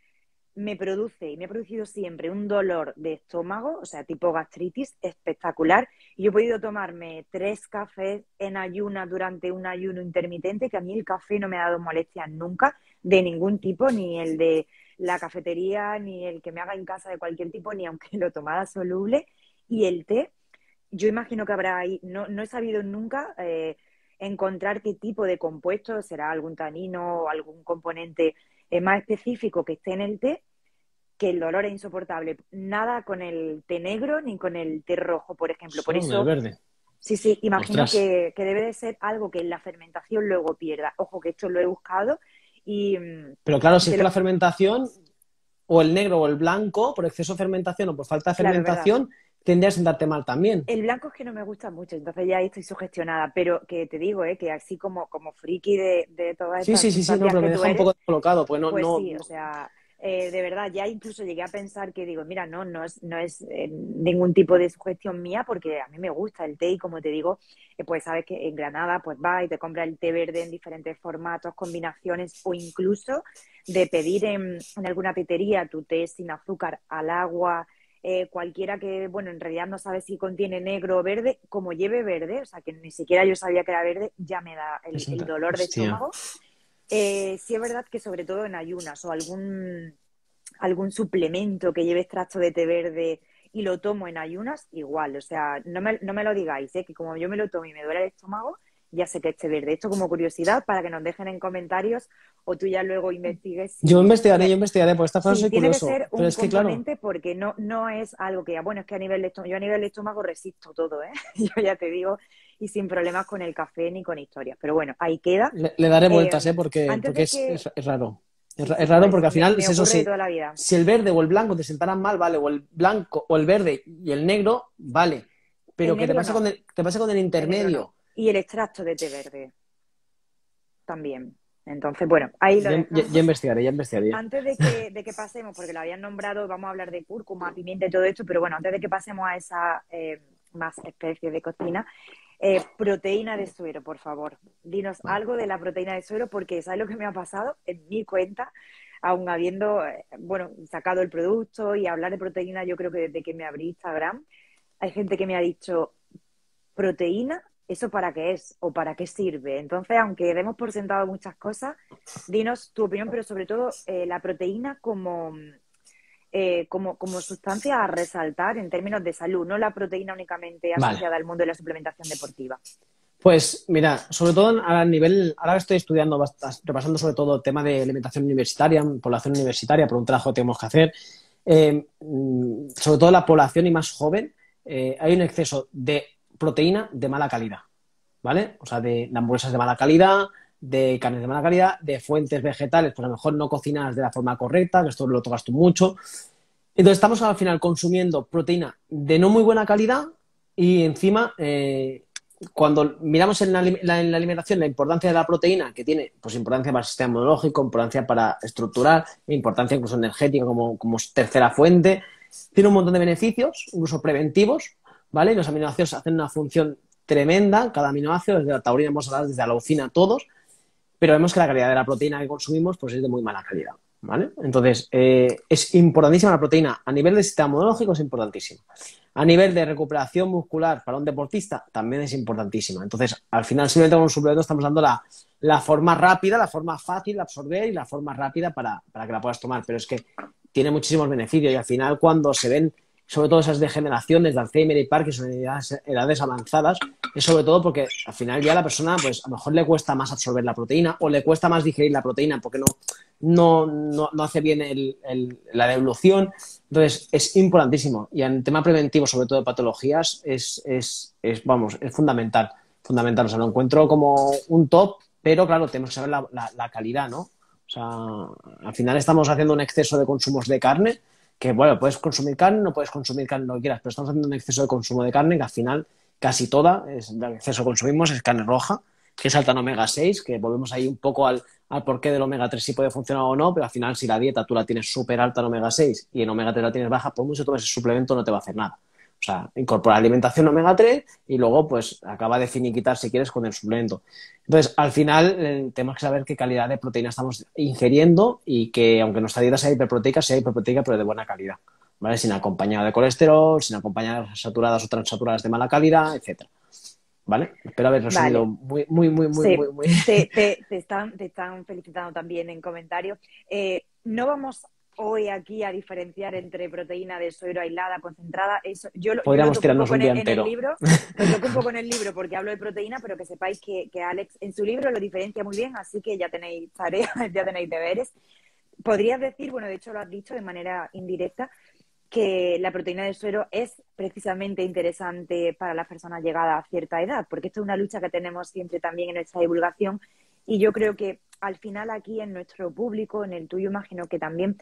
Speaker 2: me produce, y me ha producido siempre, un dolor de estómago, o sea, tipo gastritis, espectacular. Y yo he podido tomarme 3 cafés en ayunas durante un ayuno intermitente, que a mí el café no me ha dado molestias nunca, de ningún tipo, ni el de la cafetería, ni el que me haga en casa de cualquier tipo, ni aunque lo tomara soluble. Y el té, yo imagino que habrá ahí, no he sabido nunca encontrar qué tipo de compuesto, será algún tanino o algún componente más específico que esté en el té, que el dolor es insoportable. Nada con el té negro ni con el té rojo, por ejemplo. Por
Speaker 1: Solo con el
Speaker 2: eso,
Speaker 1: verde.
Speaker 2: sí, imagino
Speaker 1: Ostras.
Speaker 2: que debe de ser algo que en la fermentación luego pierda. Ojo, que esto lo he buscado y
Speaker 1: Pero claro, si es
Speaker 2: te
Speaker 1: por
Speaker 2: lo...
Speaker 1: la fermentación, o el negro o el blanco, por exceso de fermentación o por falta de
Speaker 2: Claro, es verdad.
Speaker 1: fermentación, tendría a sentarte mal también.
Speaker 2: El blanco es que no me gusta mucho, entonces ya ahí estoy sugestionada, pero que te digo, que así como friki de todas
Speaker 1: Sí,
Speaker 2: estas
Speaker 1: sí, sí, sí, no,
Speaker 2: sustancias
Speaker 1: pero
Speaker 2: que
Speaker 1: me
Speaker 2: tú
Speaker 1: deja un
Speaker 2: eres,
Speaker 1: poco descolocado, pues
Speaker 2: pues sí, o sea, de verdad, ya incluso llegué a pensar que digo, mira, no es ningún tipo de sugestión mía, porque a mí me gusta el té y como te digo, pues sabes que en Granada pues vas y te compras el té verde en diferentes formatos, combinaciones, o incluso de pedir en alguna petería tu té sin azúcar al agua, cualquiera que, bueno, en realidad no sabes si contiene negro o verde, como lleve verde, o sea que ni siquiera yo sabía que era verde, ya me da el dolor de
Speaker 1: Hostia.
Speaker 2: estómago. Sí es verdad que sobre todo en ayunas o algún suplemento que lleve extracto de té verde y lo tomo en ayunas, igual. O sea, no me lo digáis, que como yo me lo tomo y me duele el estómago, ya sé que es té verde. Esto como curiosidad para que nos dejen en comentarios o tú ya luego investigues
Speaker 1: Yo investigaré, porque esta frase
Speaker 2: si
Speaker 1: soy
Speaker 2: tiene que
Speaker 1: curioso.
Speaker 2: ser
Speaker 1: Pero
Speaker 2: un
Speaker 1: es que, claro,
Speaker 2: componente, porque no es algo que, bueno, es que a nivel de estómago, yo a nivel de estómago resisto todo, ¿eh? Yo ya te digo, y sin problemas con el café ni con historias. Pero bueno, ahí queda.
Speaker 1: le daré vueltas,
Speaker 2: Antes
Speaker 1: porque
Speaker 2: de que,
Speaker 1: es raro.
Speaker 2: sí,
Speaker 1: Es
Speaker 2: sí,
Speaker 1: raro
Speaker 2: pues
Speaker 1: porque al final
Speaker 2: me
Speaker 1: es eso,
Speaker 2: ocurre de
Speaker 1: sí.
Speaker 2: toda la vida.
Speaker 1: Si el verde o el blanco te sentaran mal, vale, o el blanco o el verde y el negro, vale.
Speaker 2: El
Speaker 1: Pero que
Speaker 2: negro no,
Speaker 1: te pase con el
Speaker 2: el negro no.
Speaker 1: intermedio.
Speaker 2: Y el extracto de té verde también. Entonces, bueno, ahí lo
Speaker 1: Ya
Speaker 2: dejamos.
Speaker 1: investigaré, ya investigaré.
Speaker 2: Antes de que pasemos, porque lo habían nombrado, vamos a hablar de cúrcuma, pimienta y todo esto, pero bueno, antes de que pasemos a esa más especie de cocina, proteína de suero, por favor. Dinos
Speaker 1: Vale.
Speaker 2: algo de la proteína de suero, porque ¿sabes lo que me ha pasado? En mi cuenta, aún habiendo, bueno, sacado el producto y hablar de proteína, yo creo que desde que me abrí Instagram, hay gente que me ha dicho, ¿proteína? ¿Eso para qué es o para qué sirve? Entonces, aunque demos por sentado muchas cosas, dinos tu opinión, pero sobre todo la proteína como sustancia a resaltar en términos de salud, no la proteína únicamente
Speaker 1: Vale.
Speaker 2: asociada al mundo de la suplementación deportiva.
Speaker 1: Pues mira, sobre todo a nivel, ahora estoy estudiando, repasando sobre todo el tema de alimentación universitaria, población universitaria, por un trabajo que tenemos que hacer. Sobre todo la población y más joven, hay un exceso de proteína de mala calidad, ¿vale? O sea, de hamburguesas de mala calidad, de carnes de mala calidad, de fuentes vegetales, pues a lo mejor no cocinadas de la forma correcta, que esto lo tocas tú mucho. Entonces estamos al final consumiendo proteína de no muy buena calidad y encima, cuando miramos en la alimentación la importancia de la proteína, que tiene pues importancia para el sistema inmunológico, importancia para estructural, importancia incluso energética como tercera fuente, tiene un montón de beneficios, incluso preventivos, ¿vale? Y los aminoácidos hacen una función tremenda, cada aminoácido, desde la taurina hemos hablado, desde la leucina, todos, pero vemos que la calidad de la proteína que consumimos pues es de muy mala calidad, ¿vale? Entonces, es importantísima la proteína. A nivel del sistema inmunológico es importantísima. A nivel de recuperación muscular para un deportista también es importantísima. Entonces, al final, simplemente con un suplemento estamos dando la forma rápida, la forma fácil de absorber y la forma rápida para que la puedas tomar. Pero es que tiene muchísimos beneficios y al final cuando se ven sobre todo esas degeneraciones de Alzheimer y Parkinson en edades avanzadas, es sobre todo porque al final ya la persona, pues a lo mejor le cuesta más absorber la proteína o le cuesta más digerir la proteína porque no hace bien la devolución. Entonces, es importantísimo. Y en tema preventivo, sobre todo de patologías, vamos, es fundamental. Fundamental. O sea, lo encuentro como un top, pero claro, tenemos que saber la calidad, ¿no? O sea, al final estamos haciendo un exceso de consumos de carne que, bueno, puedes consumir carne, no puedes consumir carne lo que quieras, pero estamos haciendo un exceso de consumo de carne que al final casi toda, el exceso que consumimos es carne roja, que es alta en omega 6, que volvemos ahí un poco al porqué del omega 3 si puede funcionar o no, pero al final si la dieta tú la tienes súper alta en omega 6 y en omega 3 la tienes baja, por mucho tomes ese suplemento no te va a hacer nada. O sea, incorpora alimentación omega 3 y luego pues acaba de finiquitar si quieres con el suplemento. Entonces, al final tenemos que saber qué calidad de proteína estamos ingiriendo y que aunque nuestra dieta sea hiperproteica pero de buena calidad, ¿vale? Sin acompañada de colesterol, sin acompañada de saturadas o transaturadas de mala calidad, etcétera. ¿Vale? Espero haber resumido
Speaker 2: Vale. Sí,
Speaker 1: muy.
Speaker 2: te están felicitando también en comentarios. No vamos hoy aquí a diferenciar entre proteína de suero aislada, concentrada. Eso, yo lo
Speaker 1: Podríamos
Speaker 2: toco un
Speaker 1: tirarnos
Speaker 2: poco
Speaker 1: un día
Speaker 2: en el
Speaker 1: entero.
Speaker 2: libro, lo toco un poco en el libro porque hablo de proteína, pero que sepáis que Alex en su libro lo diferencia muy bien, así que ya tenéis tareas, ya tenéis deberes. Podrías decir, bueno, de hecho lo has dicho de manera indirecta, que la proteína de suero es precisamente interesante para las personas llegadas a cierta edad, porque esto es una lucha que tenemos siempre también en nuestra divulgación y yo creo que al final aquí en nuestro público, en el tuyo imagino que también,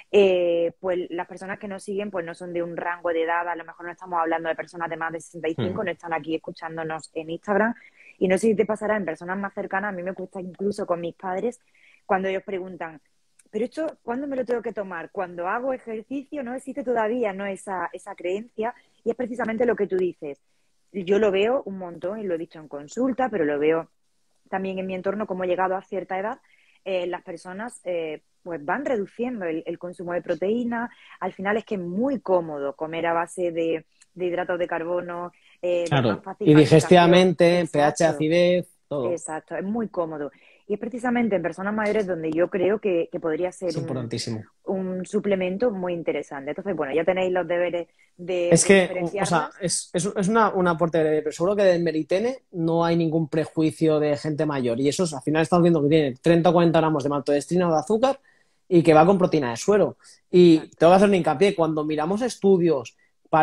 Speaker 2: pues las personas que nos siguen pues no son de un rango de edad, a lo mejor no estamos hablando de personas de más de 65, no están aquí escuchándonos en Instagram y no sé si te pasará en personas más cercanas, a mí me cuesta incluso con mis padres cuando ellos preguntan, pero esto, ¿cuándo me lo tengo que tomar? Cuando hago ejercicio, no existe todavía no esa creencia y es precisamente lo que tú dices. Yo lo veo un montón y lo he dicho en consulta, pero lo veo también en mi entorno como he llegado a cierta edad, las personas pues van reduciendo el consumo de proteína. Al final es que es muy cómodo comer a base de hidratos de carbono, de más
Speaker 1: Claro.
Speaker 2: fácil
Speaker 1: Y
Speaker 2: masticación.
Speaker 1: digestivamente, pH,
Speaker 2: Exacto.
Speaker 1: acidez, todo.
Speaker 2: Exacto, es muy cómodo. Y es precisamente en personas mayores donde yo creo que podría
Speaker 1: Es
Speaker 2: ser
Speaker 1: importantísimo.
Speaker 2: un suplemento muy interesante. Entonces, bueno, ya tenéis los deberes de,
Speaker 1: Es
Speaker 2: de
Speaker 1: que, o sea,
Speaker 2: diferenciarlas.
Speaker 1: es un aporte breve, pero seguro que del Meritene no hay ningún prejuicio de gente mayor. Y eso, al final estamos viendo que tiene 30 o 40 gramos de maltodextrina o de azúcar y que va con proteína de suero. Y
Speaker 2: Exacto.
Speaker 1: tengo que hacer un hincapié, cuando miramos estudios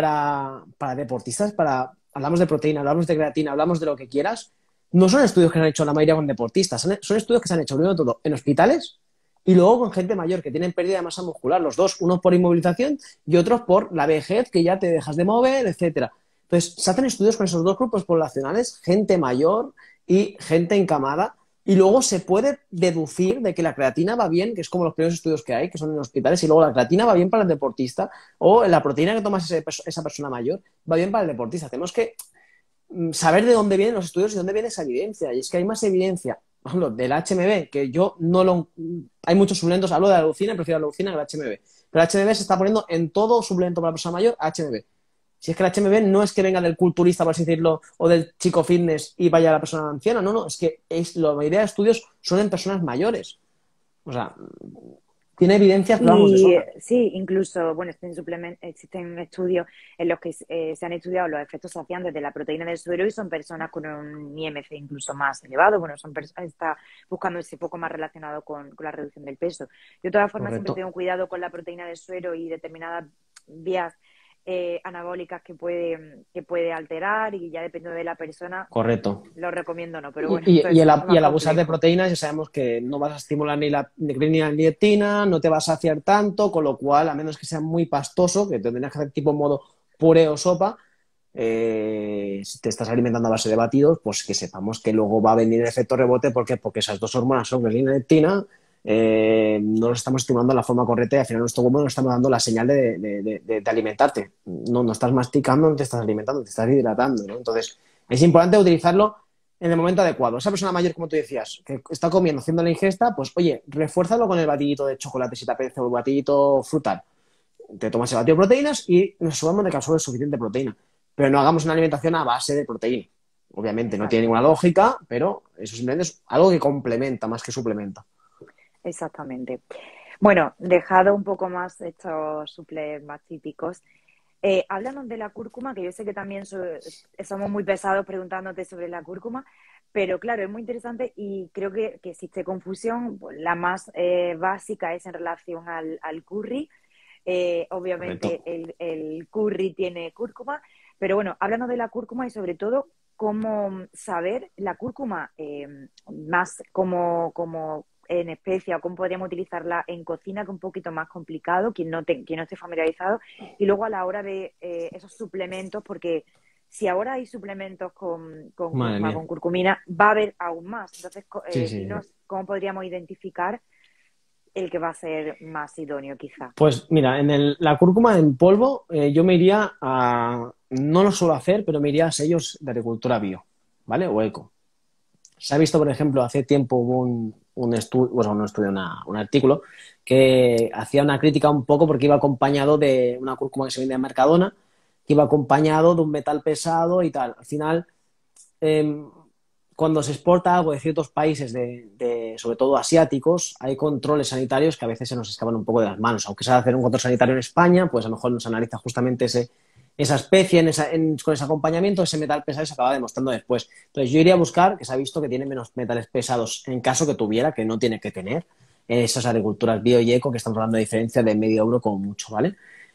Speaker 1: para deportistas, hablamos de proteína, hablamos de creatina, hablamos de lo que quieras, no son estudios que se han hecho la mayoría con deportistas, son estudios que se han hecho, primero de todo, en hospitales y luego con gente mayor que tienen pérdida de masa muscular, los dos, unos por inmovilización y otros por la vejez, que ya te dejas de mover, etcétera. Entonces, se hacen estudios con esos dos grupos poblacionales, gente mayor y gente encamada, y luego se puede deducir de que la creatina va bien, que es como los primeros estudios que hay, que son en hospitales, y luego la creatina va bien para el deportista, o la proteína que toma esa persona mayor va bien para el deportista. Tenemos que saber de dónde vienen los estudios y dónde viene esa evidencia. Y es que hay más evidencia, por ejemplo, del HMB, que yo no lo... Hay muchos suplementos, hablo de la leucina, prefiero la leucina que el HMB. Pero el HMB se está poniendo en todo suplemento para la persona mayor, HMB. Si es que el HMB no es que venga del culturista, por así decirlo, o del chico fitness y vaya a la persona anciana, no, es que la mayoría de estudios son en personas mayores. O sea, tiene evidencias, pero vamos, de
Speaker 2: Y
Speaker 1: sobra.
Speaker 2: sí, incluso, bueno, existen estudios en los que se han estudiado los efectos saciantes de la proteína del suero y son personas con un IMC incluso más elevado. Bueno, está buscando ese poco más relacionado con la reducción del peso. Yo, de todas formas, siempre
Speaker 1: Correcto.
Speaker 2: tengo cuidado con la proteína del suero y determinadas vías anabólicas que puede alterar y ya dependiendo de la persona,
Speaker 1: Correcto.
Speaker 2: lo recomiendo o no, pero bueno,
Speaker 1: Y
Speaker 2: esto es
Speaker 1: y
Speaker 2: más
Speaker 1: al abusar de
Speaker 2: complejo.
Speaker 1: proteínas ya sabemos que no vas a estimular ni la ni leptina, no te vas a saciar tanto, con lo cual, a menos que sea muy pastoso, que te tendrías que hacer tipo modo puré o sopa, si te estás alimentando a base de batidos, pues que sepamos que luego va a venir el efecto rebote. ¿Por qué? Porque esas dos hormonas son grelina y leptina, no los estamos estimulando de la forma correcta y al final nuestro cuerpo no estamos dando la señal de alimentarte. No, no estás masticando, no te estás alimentando, te estás hidratando, ¿no? Entonces, es importante utilizarlo en el momento adecuado. Esa persona mayor, como tú decías, que está comiendo, haciendo la ingesta, pues oye, refuérzalo con el batidito de chocolate si te apetece o el batidito frutal. Te tomas el batido de proteínas y nos aseguramos de que absorbes suficiente proteína. Pero no hagamos una alimentación a base de proteína. Obviamente no tiene ninguna
Speaker 2: Exactamente,
Speaker 1: lógica, pero eso simplemente es algo que complementa más que suplementa.
Speaker 2: exactamente. Bueno, dejado un poco más estos suples más típicos, háblanos de la cúrcuma, que yo sé que también somos muy pesados preguntándote sobre la cúrcuma, pero claro, es muy interesante y creo que existe confusión. Pues, la más básica es en relación al curry. Obviamente
Speaker 1: Correcto.
Speaker 2: el curry tiene cúrcuma, pero bueno, háblanos de la cúrcuma y sobre todo cómo saber la cúrcuma más como en especia o cómo podríamos utilizarla en cocina, que es un poquito más complicado, quien no esté familiarizado, y luego a la hora de esos suplementos, porque si ahora hay suplementos con
Speaker 1: Madre
Speaker 2: cúrcuma,
Speaker 1: mía.
Speaker 2: con curcumina, va a haber aún más. Entonces,
Speaker 1: Sí, sí, sí.
Speaker 2: dinos cómo podríamos identificar el que va a ser más idóneo, quizá.
Speaker 1: Pues mira, la cúrcuma en polvo, yo me iría a, no lo suelo hacer, pero me iría a sellos de agricultura bio, ¿vale? O eco. Se ha visto, por ejemplo, hace tiempo hubo un estudio, bueno, no un estudio, un artículo que hacía una crítica un poco porque iba acompañado de una cúrcuma que se vende en Mercadona, que iba acompañado de un metal pesado y tal. Al final, eh, cuando se exporta algo de ciertos países, sobre todo asiáticos, hay controles sanitarios que a veces se nos escapan un poco de las manos. Aunque se va a hacer un control sanitario en España, pues a lo mejor nos analiza justamente esa especie con ese acompañamiento, ese metal pesado y se acaba demostrando después. Entonces yo iría a buscar, que se ha visto que tiene menos metales pesados, en caso que tuviera, que no tiene que tener, esas agriculturas bio y eco, que estamos hablando de diferencia de medio euro como mucho, ¿vale?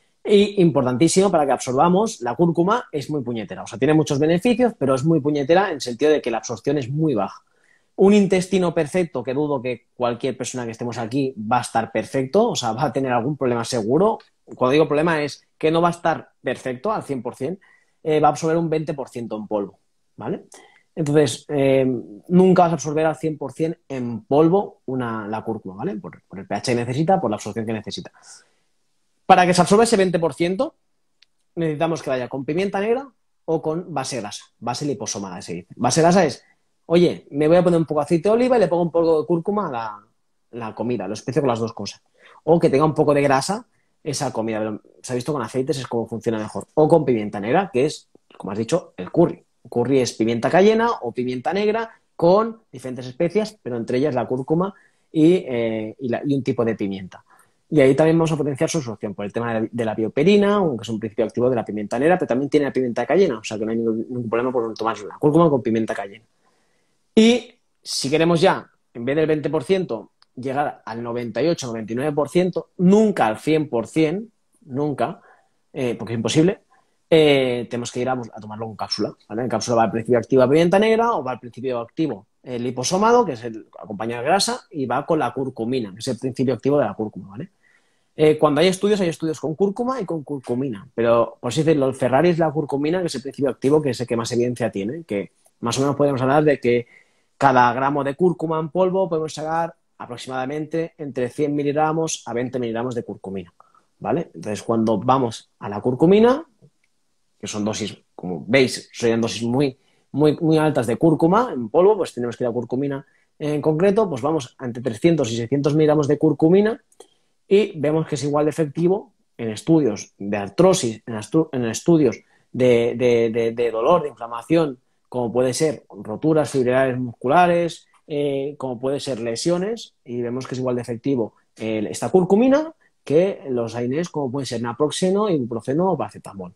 Speaker 1: Y importantísimo para que absorbamos, la cúrcuma es muy puñetera. O sea, tiene muchos beneficios, pero es muy puñetera en el sentido de que la absorción es muy baja. Un intestino perfecto, que dudo que cualquier persona que estemos aquí va a estar perfecto, o sea, va a tener algún problema seguro. Cuando digo problema es que no va a estar perfecto al 100%, va a absorber un 20% en polvo, ¿vale? Entonces, nunca vas a absorber al 100% en polvo la cúrcuma, ¿vale? Por el pH que necesita, por la absorción que necesita. Para que se absorba ese 20%, necesitamos que vaya con pimienta negra o con base grasa, base liposomada, se dice. Base grasa es, oye, me voy a poner un poco de aceite de oliva y le pongo un poco de cúrcuma a la comida, lo especio con las dos cosas. O que tenga un poco de grasa esa comida. Pero se ha visto con aceites es como funciona mejor. O con pimienta negra, que es, como has dicho, el curry. El curry es pimienta cayena o pimienta negra con diferentes especias, pero entre ellas la cúrcuma y un tipo de pimienta. Y ahí también vamos a potenciar su absorción por el tema de la bioperina, que es un principio activo de la pimienta negra, pero también tiene la pimienta cayena, o sea que no hay ningún problema por tomar la cúrcuma con pimienta cayena. Y si queremos ya, en vez del 20%, llegar al 98-99%, nunca al 100%, nunca, porque es imposible, tenemos que ir a tomarlo con cápsula, ¿vale? En cápsula va al principio activo la pimienta negra o va al principio activo el liposomado, que es el acompañado de grasa, y va con la curcumina, que es el principio activo de la cúrcuma, ¿vale? Cuando hay estudios con cúrcuma y con curcumina, pero por así decirlo, el Ferrari es la curcumina, que es el principio activo, que es el que más evidencia tiene, que más o menos podemos hablar de que cada gramo de cúrcuma en polvo podemos sacar aproximadamente entre 100 miligramos a 20 miligramos de curcumina, ¿vale? Entonces, cuando vamos a la curcumina, que son dosis, como veis, serían dosis muy altas de cúrcuma en polvo, pues tenemos que ir a curcumina en concreto, pues vamos entre 300 y 600 miligramos de curcumina y vemos que es igual de efectivo en estudios de artrosis, en estudios de dolor, de inflamación, como puede ser roturas fibrilares musculares, como puede ser lesiones, y vemos que es igual de efectivo esta curcumina que los AINES, como pueden ser naproxeno, ibuprofeno o paracetamol.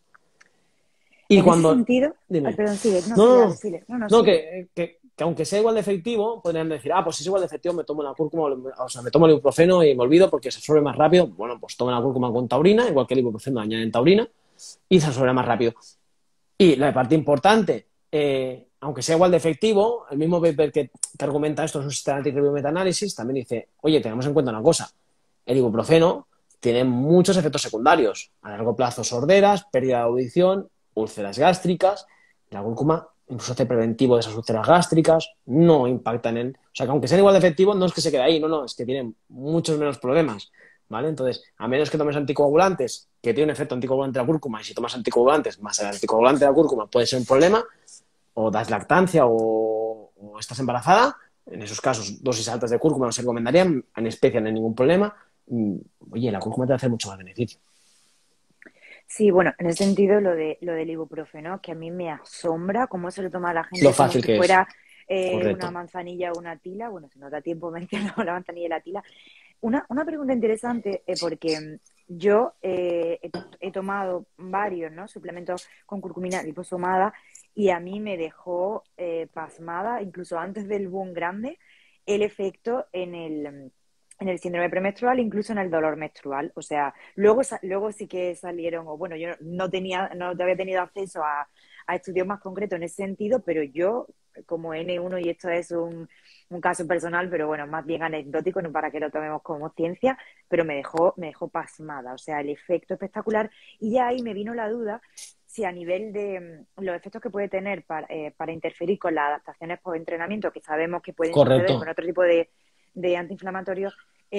Speaker 1: Y
Speaker 2: En ese
Speaker 1: cuando...
Speaker 2: sentido, ay,
Speaker 1: Dime.
Speaker 2: perdón, sigue, no,
Speaker 1: No,
Speaker 2: sigue,
Speaker 1: no,
Speaker 2: Ale,
Speaker 1: no.
Speaker 2: sigue, no, no,
Speaker 1: No,
Speaker 2: sigue.
Speaker 1: que aunque sea igual de efectivo, podrían decir, pues si es igual de efectivo, me tomo la cúrcuma, o sea, me tomo el ibuprofeno y me olvido porque se absorbe más rápido. Bueno, pues toma la cúrcuma con taurina, igual que el ibuprofeno añaden taurina, y se resuelve más rápido. Y la parte importante, aunque sea igual de efectivo, el mismo paper que argumenta esto es un Systematic Review Meta-Análisis, también dice, oye, tengamos en cuenta una cosa, el ibuprofeno tiene muchos efectos secundarios, a largo plazo sorderas, pérdida de audición, úlceras gástricas, la cúrcuma incluso hace preventivo de esas úlceras gástricas, no impacta en él, o sea que aunque sean igual de efectivos, no es que se quede ahí, no, es que tienen muchos menos problemas, ¿vale? Entonces, a menos que tomes anticoagulantes, que tiene un efecto anticoagulante la cúrcuma, y si tomas anticoagulantes más el anticoagulante de la cúrcuma puede ser un problema, o das lactancia o estás embarazada, en esos casos dosis altas de cúrcuma no se recomendarían, en especie no hay ningún problema. Oye, la cúrcuma te va a hacer mucho más beneficio.
Speaker 2: Sí, bueno, en ese sentido lo del ibuprofeno, que a mí me asombra cómo se lo toma la
Speaker 1: Lo
Speaker 2: gente como
Speaker 1: fácil
Speaker 2: si
Speaker 1: que es,
Speaker 2: fuera una
Speaker 1: correcto.
Speaker 2: manzanilla o una tila. Bueno, si nos da tiempo menciono la manzanilla y la tila. Una pregunta interesante, porque yo he tomado varios, ¿no? Suplementos con curcumina liposomada y a mí me dejó pasmada, incluso antes del boom grande, el efecto en el síndrome premenstrual, incluso en el dolor menstrual. O sea, luego sí que salieron, o bueno, yo no había tenido acceso a estudios más concretos en ese sentido, pero yo, como N1, y esto es un caso personal, pero bueno, más bien anecdótico, no para que lo tomemos como ciencia, pero me dejó pasmada, o sea, el efecto espectacular. Y ya ahí me vino la duda si a nivel de los efectos que puede tener para interferir con las adaptaciones post-entrenamiento, que sabemos que pueden suceder con
Speaker 1: Correcto,
Speaker 2: otro tipo de antiinflamatorios,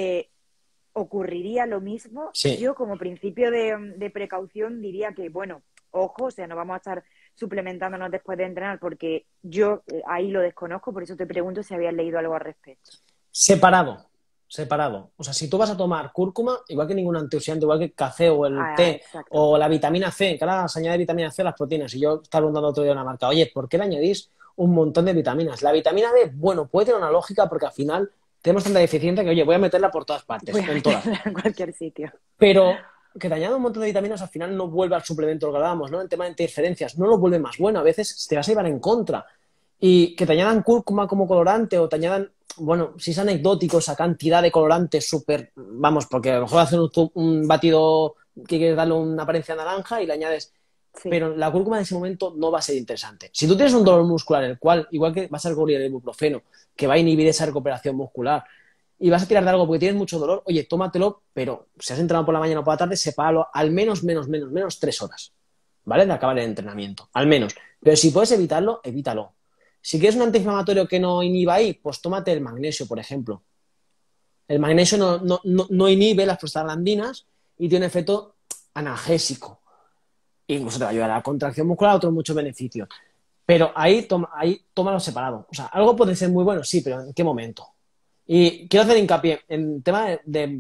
Speaker 2: ocurriría lo mismo.
Speaker 1: sí.
Speaker 2: Yo, como principio de precaución, diría que, bueno, ojo, o sea, no vamos a estar suplementándonos después de entrenar, porque yo ahí lo desconozco, por eso te pregunto si habías leído algo al respecto.
Speaker 1: Separado, separado. O sea, si tú vas a tomar cúrcuma, igual que ningún antioxidante, igual que el café o el
Speaker 2: Ah,
Speaker 1: té
Speaker 2: exacto.
Speaker 1: o la vitamina C, que ahora se añade vitamina C a las proteínas. Y yo estaba preguntando otro día a una marca, oye, ¿por qué le añadís un montón de vitaminas? La vitamina D, bueno, puede tener una lógica porque al final tenemos tanta deficiencia que, oye, voy a meterla por todas
Speaker 2: Voy
Speaker 1: partes,
Speaker 2: a
Speaker 1: en todas.
Speaker 2: meterla en cualquier sitio.
Speaker 1: Pero que te añada un montón de vitaminas al final no vuelve al suplemento lo que hablábamos, ¿no? El tema de interferencias, no lo vuelve más bueno, a veces te vas a llevar en contra. Y que te añadan cúrcuma como colorante o te añadan, bueno, si es anecdótico esa cantidad de colorante súper, vamos, porque a lo mejor haces un batido que quieres darle una apariencia naranja y le añades,
Speaker 2: Sí.
Speaker 1: pero la cúrcuma en ese momento no va a ser interesante. Si tú tienes un
Speaker 2: Ah,
Speaker 1: dolor muscular, el cual, igual que vas a recurrir al ibuprofeno, que va a inhibir esa recuperación muscular, y vas a tirar de algo porque tienes mucho dolor, oye, tómatelo, pero si has entrenado por la mañana o por la tarde, sepáralo al menos 3 horas, ¿vale? De acabar el entrenamiento, al menos. Pero si puedes evitarlo, evítalo. Si quieres un antiinflamatorio que no inhiba ahí, pues tómate el magnesio, por ejemplo. El magnesio no inhibe las prostaglandinas y tiene un efecto analgésico. Incluso te va a ayudar a la contracción muscular, a otros muchos beneficios. Pero ahí tómalo separado. O sea, algo puede ser muy bueno, sí, pero ¿en qué momento? Y quiero hacer hincapié en el tema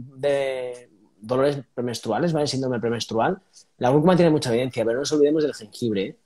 Speaker 1: de dolores premenstruales, ¿vale? Síndrome premenstrual. La cúrcuma tiene mucha evidencia, pero no nos olvidemos del jengibre, ¿eh?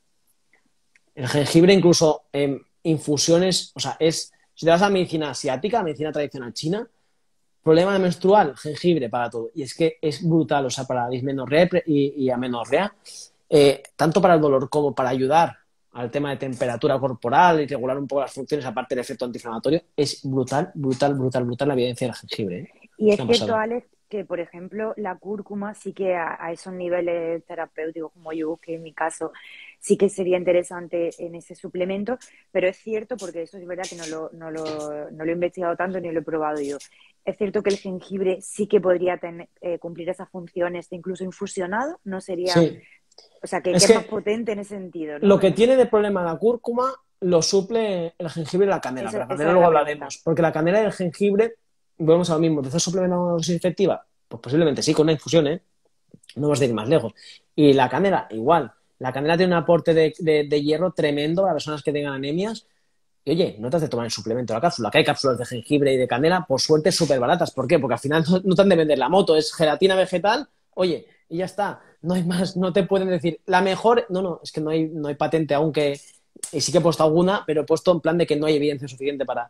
Speaker 1: El jengibre incluso en infusiones, o sea, si te vas a medicina asiática, medicina tradicional china, problema menstrual, jengibre para todo. Y es que es brutal, o sea, para dismenorrea y amenorrea, tanto para el dolor como para ayudar al tema de temperatura corporal y regular un poco las funciones, aparte del efecto antiinflamatorio, es brutal, brutal, brutal, brutal la evidencia del jengibre, ¿eh?
Speaker 2: y
Speaker 1: Es
Speaker 2: es
Speaker 1: una
Speaker 2: cierto,
Speaker 1: pasada.
Speaker 2: Alex, que por ejemplo la cúrcuma sí que a esos niveles terapéuticos como yo busqué en mi caso, sí que sería interesante en ese suplemento, pero es cierto, porque eso es verdad que no lo he investigado tanto ni lo he probado yo. Es cierto que el jengibre sí que podría cumplir esas funciones, incluso infusionado, no sería,
Speaker 1: Sí,
Speaker 2: o sea, que
Speaker 1: es
Speaker 2: es más
Speaker 1: que
Speaker 2: potente en ese sentido,
Speaker 1: lo
Speaker 2: ¿no?
Speaker 1: que tiene de problema la cúrcuma lo suple el jengibre y la canela,
Speaker 2: Eso,
Speaker 1: pero la canela
Speaker 2: esa era
Speaker 1: luego
Speaker 2: la pregunta.
Speaker 1: hablaremos, porque la canela y el jengibre, volvemos a lo mismo, ¿te estás suplementando una dosis efectiva? Pues posiblemente sí, con una infusión, ¿eh? No vas a ir más lejos. Y la canela, igual. La canela tiene un aporte de hierro tremendo para personas que tengan anemias. Y oye, no te has de tomar el suplemento de la cápsula, que hay cápsulas de jengibre y de canela, por suerte, súper baratas. ¿Por qué? Porque al final no te han de vender la moto, es gelatina vegetal, oye, y ya está. No hay más, no te pueden decir la mejor. No, es que no hay patente aún que. Y sí que he puesto alguna, pero he puesto en plan de que no hay evidencia suficiente para.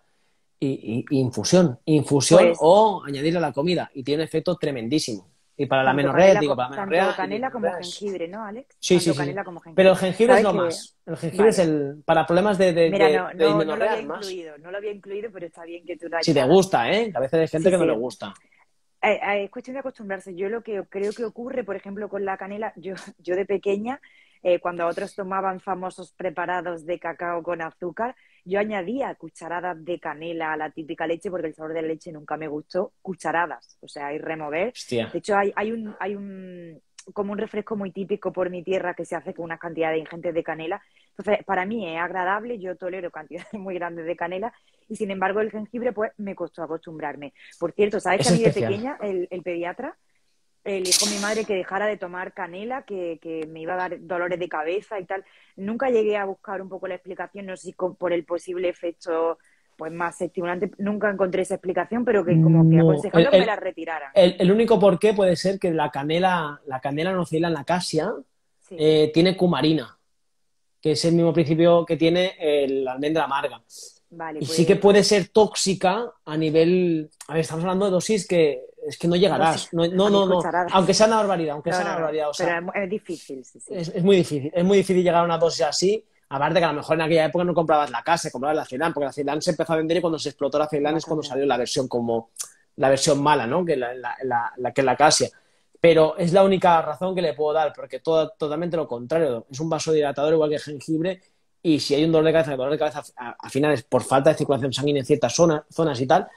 Speaker 1: Y infusión
Speaker 2: Pues
Speaker 1: o añadirle a la comida. Y tiene un efecto tremendísimo. Y para la
Speaker 2: tanto
Speaker 1: menorrea,
Speaker 2: canela,
Speaker 1: digo, para la
Speaker 2: tanto
Speaker 1: menorrea y
Speaker 2: canela como
Speaker 1: dismenorrea es.
Speaker 2: jengibre, ¿no, Alex?
Speaker 1: Sí, sí,
Speaker 2: Tanto
Speaker 1: sí, sí.
Speaker 2: canela como
Speaker 1: Pero
Speaker 2: jengibre.
Speaker 1: el jengibre es
Speaker 2: ¿Sabes
Speaker 1: lo
Speaker 2: qué?
Speaker 1: más. El jengibre es
Speaker 2: Vale.
Speaker 1: el. Para problemas de, de,
Speaker 2: Mira,
Speaker 1: de,
Speaker 2: no,
Speaker 1: de
Speaker 2: no, no lo
Speaker 1: dismenorrea
Speaker 2: había
Speaker 1: es más.
Speaker 2: incluido, no lo había incluido, pero está bien que tú lo
Speaker 1: Si te
Speaker 2: añadas.
Speaker 1: gusta, ¿eh? Que a veces hay gente
Speaker 2: Sí,
Speaker 1: que no le
Speaker 2: sí.
Speaker 1: gusta.
Speaker 2: Es cuestión de acostumbrarse. Yo lo que creo que ocurre, por ejemplo, con la canela, yo de pequeña, cuando otros tomaban famosos preparados de cacao con azúcar, yo añadía cucharadas de canela a la típica leche porque el sabor de la leche nunca me gustó. Cucharadas, o sea, y remover.
Speaker 1: Hostia.
Speaker 2: De hecho, hay un como un refresco muy típico por mi tierra que se hace con una cantidad de ingentes de canela. Entonces, para mí es agradable, yo tolero cantidades muy grandes de canela y sin embargo el jengibre pues me costó acostumbrarme. Por cierto, ¿sabes que
Speaker 1: Es
Speaker 2: a mí de
Speaker 1: especial.
Speaker 2: pequeña el pediatra le dijo a mi madre que dejara de tomar canela, que me iba a dar dolores de cabeza y tal? Nunca llegué a buscar un poco la explicación, no sé si por el posible efecto pues más estimulante, nunca encontré esa explicación, pero que como que
Speaker 1: No.
Speaker 2: aconsejaron me la retiraran.
Speaker 1: El único porqué puede ser que la canela nocila en la acacia
Speaker 2: Sí,
Speaker 1: tiene cumarina, que es el mismo principio que tiene la almendra amarga.
Speaker 2: vale,
Speaker 1: Y sí que
Speaker 2: pues
Speaker 1: puede ser tóxica a nivel. A ver, estamos hablando de dosis que es que no
Speaker 2: no sé,
Speaker 1: llegarás. No, no,
Speaker 2: a mis
Speaker 1: no, no. Aunque
Speaker 2: cucharadas.
Speaker 1: sea una barbaridad, aunque
Speaker 2: No,
Speaker 1: sea una
Speaker 2: no, no,
Speaker 1: barbaridad. O
Speaker 2: pero
Speaker 1: sea,
Speaker 2: es difícil, sí, sí.
Speaker 1: es muy difícil. Es muy difícil llegar a una dosis así. Aparte que a lo mejor en aquella época no comprabas la casa, comprabas la Ceilán, porque la Ceilán se empezó a vender y cuando se explotó la Ceilán
Speaker 2: La
Speaker 1: es cuando
Speaker 2: casa.
Speaker 1: salió la versión la versión mala, ¿no? Que la Acacia. Pero es la única razón que le puedo dar, porque totalmente lo contrario. Es un vasodilatador igual que el jengibre y si hay un dolor de cabeza, el dolor de cabeza al final es por falta de circulación sanguínea en ciertas zonas y tal,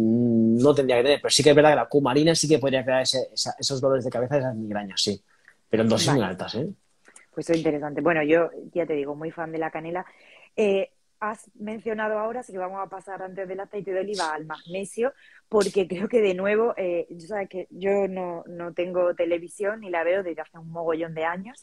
Speaker 1: no tendría que tener. Pero sí que es verdad que la cumarina sí que podría crear esos dolores de cabeza, esas migrañas, sí. Pero en dosis muy
Speaker 2: Vale,
Speaker 1: altas, ¿eh?
Speaker 2: pues eso es interesante. Bueno, yo ya te digo, muy fan de la canela. Has mencionado ahora, así que vamos a pasar antes del aceite de oliva al magnesio, porque creo que de nuevo, yo sabes que yo no tengo televisión ni la veo desde hace un mogollón de años.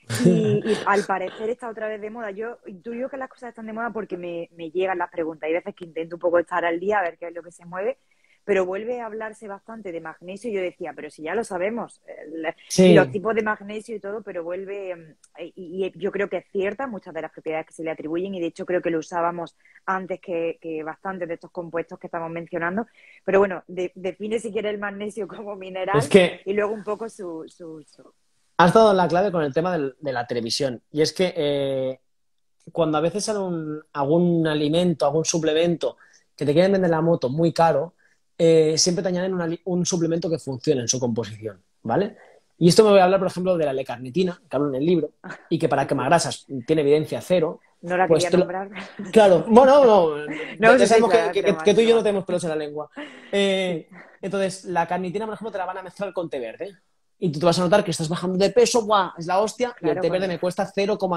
Speaker 2: Y al parecer está otra vez de moda. Yo intuyo que las cosas están de moda porque me llegan las preguntas. Hay veces que intento un poco estar al día, a ver qué es lo que se mueve, pero vuelve a hablarse bastante de magnesio. Y yo decía, pero si ya lo sabemos, y los
Speaker 1: Sí,
Speaker 2: tipos de magnesio y todo, pero vuelve, y yo creo que es cierta muchas de las propiedades que se le atribuyen, y de hecho creo que lo usábamos antes que bastantes de estos compuestos que estamos mencionando. Pero bueno, define si quieres el magnesio como
Speaker 1: es
Speaker 2: mineral
Speaker 1: que
Speaker 2: y luego un poco su uso.
Speaker 1: has dado la clave con el tema de la televisión. Y es que cuando a veces sale algún alimento, algún suplemento que te quieren vender la moto muy caro, siempre te añaden un suplemento que funcione en su composición, ¿vale? Y esto me voy a hablar, por ejemplo, de la L-carnitina, que hablo en el libro, y que para
Speaker 2: Sí, sí.
Speaker 1: quemargrasas tiene evidencia cero.
Speaker 2: No la
Speaker 1: Pues
Speaker 2: quería nombrar.
Speaker 1: claro, bueno, no,
Speaker 2: No,
Speaker 1: ya
Speaker 2: sí, sí,
Speaker 1: sabemos
Speaker 2: broma,
Speaker 1: que tú y yo no
Speaker 2: broma.
Speaker 1: tenemos pelos en la lengua.
Speaker 2: Sí,
Speaker 1: Entonces, la carnitina, por ejemplo, te la van a mezclar con té verde. Y tú te vas a notar que estás bajando de peso, ¡buah! Es la hostia, y el
Speaker 2: claro,
Speaker 1: té verde
Speaker 2: con...
Speaker 1: me cuesta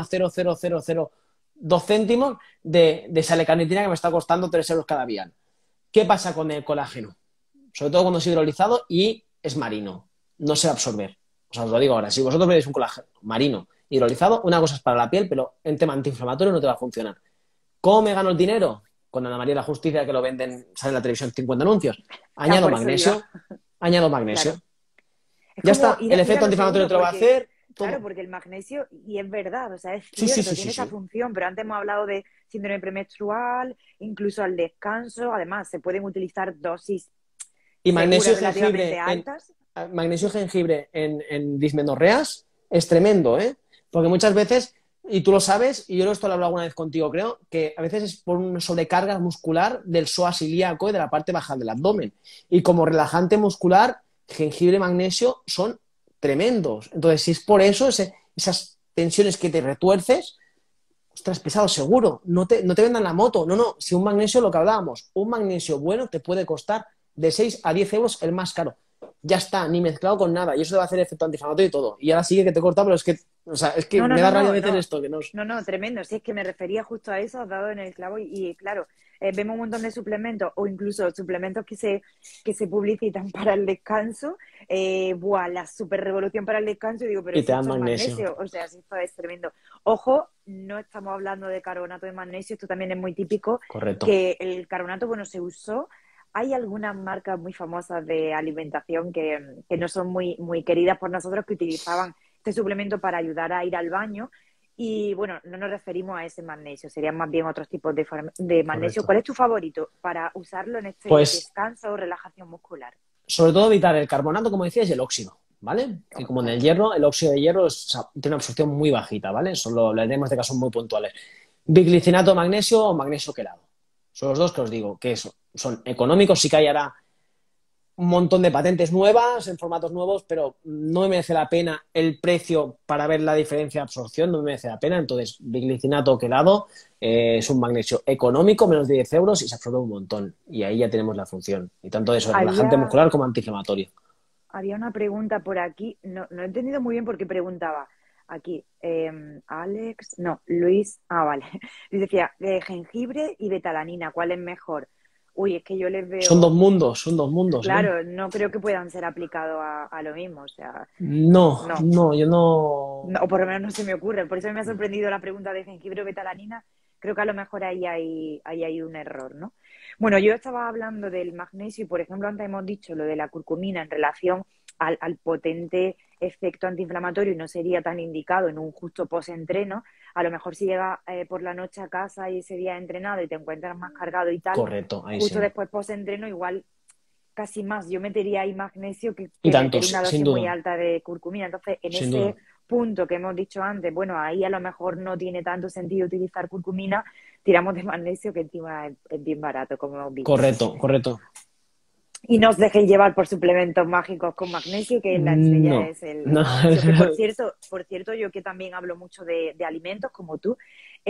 Speaker 1: 0,00002 céntimos de esa L-carnitina que me está costando 3 euros cada día. ¿Qué pasa con el colágeno? Sobre todo cuando es hidrolizado y es marino. No se va a absorber. O sea, os lo digo ahora. Si vosotros veis un colágeno marino hidrolizado, una cosa es para la piel, pero en tema antiinflamatorio no te va a funcionar. ¿Cómo me gano el dinero? Con Ana María de la Justicia, que lo venden, sale en la televisión 50 anuncios.
Speaker 2: Ah,
Speaker 1: Añado
Speaker 2: por eso
Speaker 1: magnesio,
Speaker 2: iba.
Speaker 1: añado magnesio.
Speaker 2: Claro. Es
Speaker 1: Ya
Speaker 2: como
Speaker 1: está, el
Speaker 2: ir
Speaker 1: efecto
Speaker 2: a lo
Speaker 1: antiinflamatorio
Speaker 2: seguro,
Speaker 1: te lo va a
Speaker 2: porque,
Speaker 1: hacer
Speaker 2: claro,
Speaker 1: todo.
Speaker 2: porque el magnesio, y es verdad, o sea, es
Speaker 1: Sí, sí,
Speaker 2: cierto,
Speaker 1: sí, sí,
Speaker 2: tiene esa
Speaker 1: sí.
Speaker 2: función, pero antes hemos hablado de síndrome premenstrual, incluso al descanso, además, se pueden utilizar dosis
Speaker 1: Y magnesio
Speaker 2: seguras
Speaker 1: y
Speaker 2: relativamente
Speaker 1: jengibre
Speaker 2: altas.
Speaker 1: magnesio y jengibre en dismenorreas es tremendo, ¿eh? Porque muchas veces, y tú lo sabes, y yo esto lo he hablado alguna vez contigo, creo, que a veces es por una sobrecarga muscular del psoas ilíaco y de la parte baja del abdomen. Y como relajante muscular, jengibre y magnesio son tremendos. Entonces, si es por eso, esas tensiones que te retuerces, ostras, pesado, seguro, no te vendan la moto. No, no, si un magnesio, lo que hablábamos, un magnesio bueno te puede costar de 6 a 10 euros el más caro. Ya está, ni mezclado con nada. Y eso te va a hacer efecto antiinflamatorio y todo. Y ahora sigue que te corta, pero es que, o sea, es que
Speaker 2: No, no,
Speaker 1: me
Speaker 2: no,
Speaker 1: da rabia a
Speaker 2: no,
Speaker 1: veces
Speaker 2: no,
Speaker 1: esto, que no es...
Speaker 2: no, no, tremendo. Si es que me refería justo a eso, has dado en el clavo y claro, vemos un montón de suplementos o incluso suplementos que se publicitan para el descanso. Buah, la super revolución para el descanso y digo, pero
Speaker 1: Y te
Speaker 2: si
Speaker 1: dan
Speaker 2: esto es
Speaker 1: magnesio.
Speaker 2: magnesio, o sea, si esto es tremendo. Ojo, no estamos hablando de carbonato de magnesio, esto también es muy típico,
Speaker 1: Correcto.
Speaker 2: que el carbonato, bueno, se usó. Hay algunas marcas muy famosas de alimentación que no son muy queridas por nosotros que utilizaban este suplemento para ayudar a ir al baño. Y bueno, no nos referimos a ese magnesio, serían más bien otros tipos de magnesio.
Speaker 1: Correcto.
Speaker 2: ¿Cuál es tu favorito para usarlo en este
Speaker 1: Pues,
Speaker 2: descanso o relajación muscular?
Speaker 1: sobre todo evitar el carbonato, como decías, y el óxido, ¿vale? Que como en el
Speaker 2: Vale.
Speaker 1: hierro, el óxido de hierro tiene una absorción muy bajita, ¿vale? Solo lo haremos de casos muy puntuales. Biglicinato de magnesio o magnesio quelado. Son los dos que os digo, que son económicos, sí que hay ahora un montón de patentes nuevas, en formatos nuevos, pero no me merece la pena el precio para ver la diferencia de absorción, no me merece la pena. Entonces, biglicinato quelado es un magnesio económico, menos de 10 euros y se absorbe un montón. Y ahí ya tenemos la función. Y tanto de eso, relajante
Speaker 2: Había,
Speaker 1: muscular como antiinflamatorio.
Speaker 2: había una pregunta por aquí, no he entendido muy bien por qué preguntaba. Aquí, Alex, no, Luis, vale. Luis decía, jengibre y betalanina, ¿cuál es mejor? Uy, es que yo les veo,
Speaker 1: Son dos mundos, ¿eh?
Speaker 2: claro, no creo que puedan ser aplicados a lo mismo, o sea,
Speaker 1: No,
Speaker 2: no.
Speaker 1: no, yo no.
Speaker 2: No, o por lo menos no se me ocurre. Por eso me ha sorprendido la pregunta de jengibre o betalanina. Creo que a lo mejor ahí hay un error, ¿no? Bueno, yo estaba hablando del magnesio y, por ejemplo, antes hemos dicho lo de la curcumina en relación al potente efecto antiinflamatorio y no sería tan indicado en un justo post-entreno. A lo mejor si llegas por la noche a casa y ese día has entrenado y te encuentras más cargado y tal,
Speaker 1: Correcto, ahí
Speaker 2: justo
Speaker 1: sí.
Speaker 2: después post-entreno igual casi más. Yo metería ahí magnesio
Speaker 1: Y
Speaker 2: que
Speaker 1: tanto,
Speaker 2: meter una
Speaker 1: sin
Speaker 2: dosis muy
Speaker 1: duda,
Speaker 2: alta de curcumina. Entonces, en
Speaker 1: sin
Speaker 2: ese
Speaker 1: duda.
Speaker 2: punto que hemos dicho antes, bueno, ahí a lo mejor no tiene tanto sentido utilizar curcumina, tiramos de magnesio que encima es bien barato, como hemos visto.
Speaker 1: Correcto, correcto.
Speaker 2: Y no os dejéis llevar por suplementos mágicos con magnesio, que la estrella
Speaker 1: No,
Speaker 2: es el
Speaker 1: no.
Speaker 2: magnesio. Que por cierto, yo que también hablo mucho de alimentos, como tú,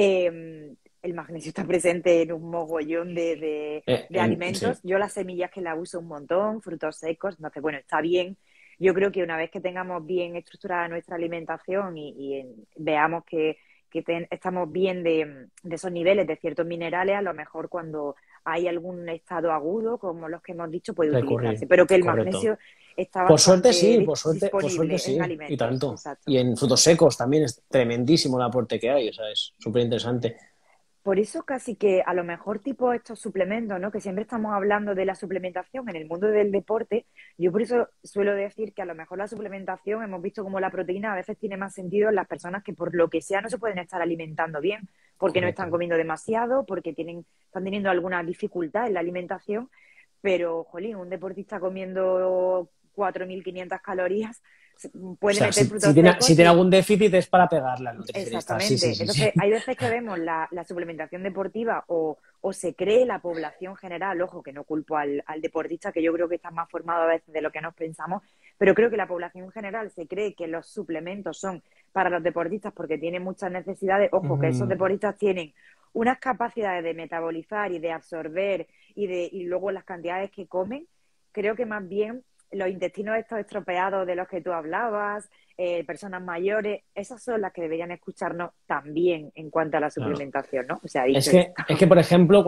Speaker 2: el magnesio está presente en un mogollón de
Speaker 1: Sí,
Speaker 2: alimentos. Yo las semillas que las uso un montón, frutos secos, entonces, bueno, está bien. Yo creo que una vez que tengamos bien estructurada nuestra alimentación veamos que estamos bien de esos niveles de ciertos minerales, a lo mejor cuando hay algún estado agudo, como los que hemos dicho, puede
Speaker 1: recurrir,
Speaker 2: utilizarse. Pero que el
Speaker 1: correcto.
Speaker 2: magnesio está
Speaker 1: Por suerte sí,
Speaker 2: bastante
Speaker 1: por suerte
Speaker 2: disponible en
Speaker 1: sí, y
Speaker 2: alimentos.
Speaker 1: tanto.
Speaker 2: Exacto.
Speaker 1: Y en frutos secos también es tremendísimo el aporte que hay, o sea, es súper interesante.
Speaker 2: Por eso casi que a lo mejor tipo estos suplementos, ¿no? Que siempre estamos hablando de la suplementación en el mundo del deporte, yo por eso suelo decir que a lo mejor la suplementación, hemos visto como la proteína a veces tiene más sentido en las personas que por lo que sea no se pueden estar alimentando bien, porque no están
Speaker 1: Correcto.
Speaker 2: comiendo demasiado, porque están teniendo alguna dificultad en la alimentación, pero, jolín, un deportista comiendo 4.500 calorías
Speaker 1: O
Speaker 2: puede
Speaker 1: sea,
Speaker 2: meter
Speaker 1: si
Speaker 2: frutos
Speaker 1: tiene, si
Speaker 2: secos
Speaker 1: tiene
Speaker 2: y
Speaker 1: algún déficit es para pegarle al nutricionista. Sí, sí,
Speaker 2: exactamente.
Speaker 1: sí, sí.
Speaker 2: Entonces, hay veces que vemos la suplementación deportiva o se cree la población general, ojo, que no culpo al deportista, que yo creo que está más formado a veces de lo que nos pensamos, pero creo que la población general se cree que los suplementos son para los deportistas porque tienen muchas necesidades. Ojo, que esos
Speaker 1: Mm,
Speaker 2: deportistas tienen unas capacidades de metabolizar y de absorber y luego las cantidades que comen. Creo que más bien los intestinos estos estropeados de los que tú hablabas, personas mayores, esas son las que deberían escucharnos también en cuanto a la
Speaker 1: claro.
Speaker 2: suplementación, ¿no? O sea, dicho esto.
Speaker 1: Es que, por ejemplo,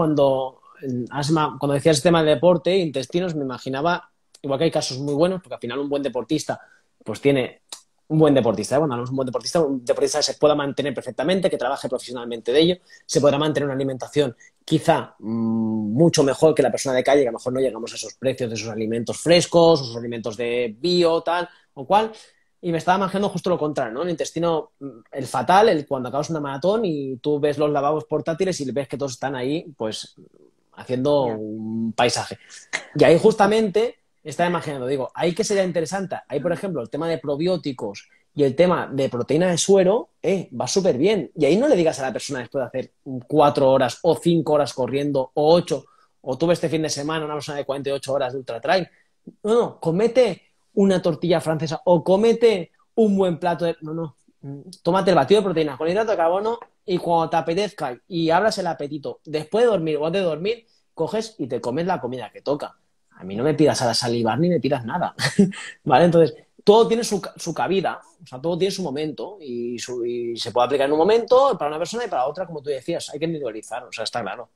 Speaker 1: cuando decías el tema de deporte, intestinos, me imaginaba, igual que hay casos muy buenos, porque al final un buen deportista, pues tiene un buen deportista, ¿eh? Bueno, no es un deportista que se pueda mantener perfectamente, que trabaje profesionalmente de ello, se podrá mantener una alimentación quizá mucho mejor que la persona de calle, que a lo mejor no llegamos a esos precios de esos alimentos frescos, esos alimentos de bio, tal o cual. Y me estaba imaginando justo lo contrario, ¿no? El intestino, el fatal, el cuando acabas una maratón y tú ves los lavabos portátiles y ves que todos están ahí, pues, haciendo
Speaker 2: Ya.
Speaker 1: un paisaje. Y ahí justamente estaba imaginando, digo, ahí que sería interesante. Ahí, por ejemplo, el tema de probióticos y el tema de proteína de suero, va súper bien. Y ahí no le digas a la persona después de hacer 4 horas o 5 horas corriendo o 8, o tuve este fin de semana una persona de 48 horas de ultra trail. No, no, comete una tortilla francesa o comete un buen plato de... No, no. Tómate el batido de proteína con hidrato de carbono y cuando te apetezca y abras el apetito después de dormir o antes de dormir, coges y te comes la comida que toca. A mí no me pidas a la salivar ni me pidas nada. ¿Vale? Entonces, todo tiene su cabida, o sea, todo tiene su momento y se puede aplicar en un momento para una persona y para otra, como tú decías, hay que individualizar, o sea, está claro.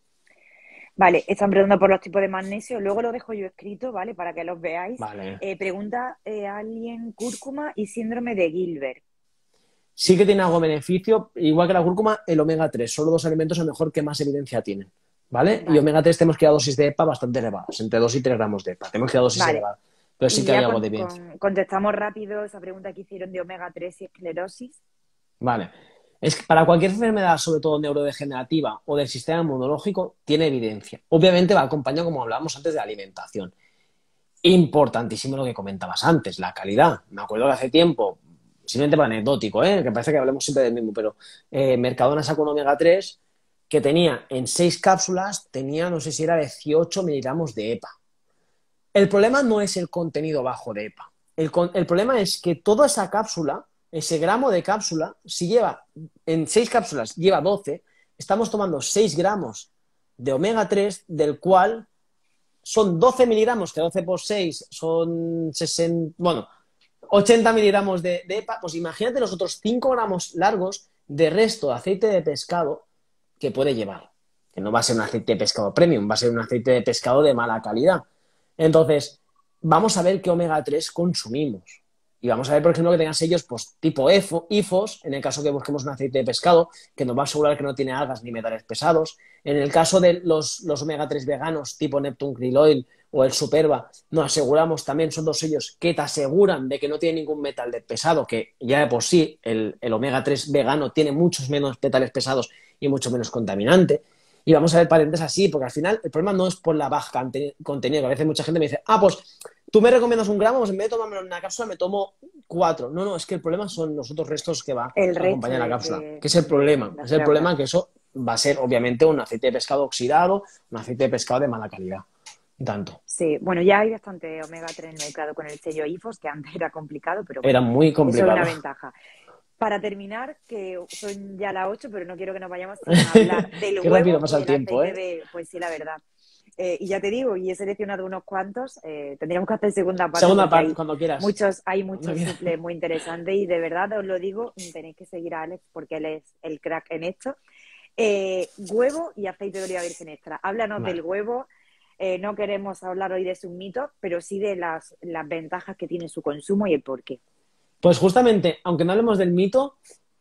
Speaker 2: Vale, están preguntando por los tipos de magnesio, luego lo dejo yo escrito, ¿vale? Para que los veáis.
Speaker 1: Vale.
Speaker 2: Pregunta alguien cúrcuma y síndrome de Gilbert.
Speaker 1: Sí que tiene algo de beneficio, igual que la cúrcuma, el omega 3, solo dos alimentos a lo mejor que más evidencia tienen, ¿vale? Y
Speaker 2: Vale,
Speaker 1: omega 3 tenemos que dar dosis de EPA bastante elevadas, entre 2 y 3 gramos de EPA, tenemos que dar dosis
Speaker 2: vale.
Speaker 1: elevadas, pero sí
Speaker 2: Y
Speaker 1: que hay
Speaker 2: ya
Speaker 1: algo de evidencia.
Speaker 2: contestamos rápido esa pregunta que hicieron de omega 3 y esclerosis.
Speaker 1: Vale. Es que para cualquier enfermedad, sobre todo neurodegenerativa o del sistema inmunológico, tiene evidencia. Obviamente va acompañado, como hablábamos antes, de alimentación. Importantísimo lo que comentabas antes, la calidad. Me acuerdo que hace tiempo, simplemente para anecdótico, que parece que hablemos siempre del mismo, pero Mercadona sacó un omega 3 que tenía en 6 cápsulas, tenía, no sé si era 18 miligramos de EPA. El problema no es el contenido bajo de EPA. El problema es que toda esa cápsula, ese gramo de cápsula, si lleva en 6 cápsulas, lleva 12, estamos tomando 6 gramos de omega 3, del cual son 12 miligramos, que 12 por 6 son 60, bueno, 80 miligramos de EPA. Pues imagínate los otros 5 gramos largos de resto de aceite de pescado que puede llevar. Que no va a ser un aceite de pescado premium, va a ser un aceite de pescado de mala calidad. Entonces, vamos a ver qué omega 3 consumimos. Y vamos a ver, por ejemplo, que tengan sellos pues, tipo IFOS, en el caso que busquemos un aceite de pescado, que nos va a asegurar que no tiene algas ni metales pesados. En el caso de los omega 3 veganos, tipo Neptune Krill Oil o el Superba, nos aseguramos también, son 2 sellos que te aseguran de que no tiene ningún metal pesado, que ya de por sí el omega 3 vegano tiene muchos menos metales pesados y mucho menos contaminante. Y vamos a ver patentes así, porque al final el problema no es por la baja contenido, que a veces mucha gente me dice, pues tú me recomiendas un gramo, pues en vez de tomarme una cápsula me tomo 4. No, es que el problema son los otros restos que va a acompañar la cápsula, que es el problema. Es el problema que eso va a ser obviamente un aceite de pescado oxidado, un aceite de pescado de mala calidad. Y tanto.
Speaker 2: Sí, bueno, ya hay bastante omega 3 en el mercado con el sello IFOS, que antes era complicado, pero bueno,
Speaker 1: era muy complicado.
Speaker 2: Eso es una ventaja. Para terminar, que son ya las 8, pero no quiero que nos vayamos sin hablar del
Speaker 1: Qué
Speaker 2: huevo
Speaker 1: rápido pasa el tiempo,
Speaker 2: pues sí, la verdad. Y ya te digo, y he seleccionado unos cuantos, tendríamos que hacer segunda parte.
Speaker 1: Segunda parte, cuando quieras.
Speaker 2: Hay muchos simples muy interesantes y de verdad os lo digo, tenéis que seguir a Alex porque él es el crack en esto. Huevo y aceite de oliva virgen extra. Háblanos del huevo. No queremos hablar hoy de sus mitos, pero sí de las ventajas que tiene su consumo y el porqué.
Speaker 1: Pues justamente, aunque no hablemos del mito...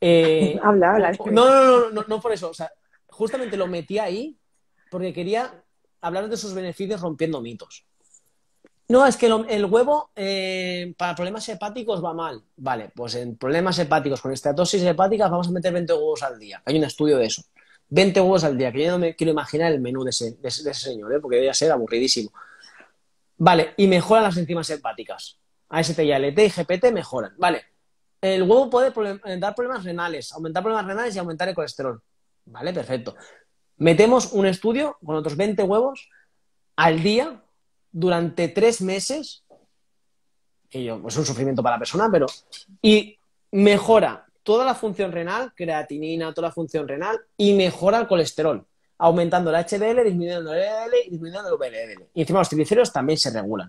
Speaker 2: Habla.
Speaker 1: No por eso. O sea, justamente lo metí ahí porque quería hablar de sus beneficios rompiendo mitos. No, es que el huevo para problemas hepáticos va mal. Vale, pues en problemas hepáticos con esteatosis hepática vamos a meter 20 huevos al día. Hay un estudio de eso. 20 huevos al día, que yo no me quiero imaginar el menú de ese señor, porque debería ser aburridísimo. Vale, y mejoran las enzimas hepáticas. AST y ALT y GPT mejoran. Vale, el huevo puede dar problemas renales, aumentar problemas renales y aumentar el colesterol. Vale, perfecto. Metemos un estudio con otros 20 huevos al día durante 3 meses, y es un sufrimiento para la persona, pero... Y mejora toda la función renal, creatinina, toda la función renal, y mejora el colesterol, aumentando el HDL, disminuyendo el LDL y disminuyendo el VLDL. Y encima los triglicéridos también se regulan.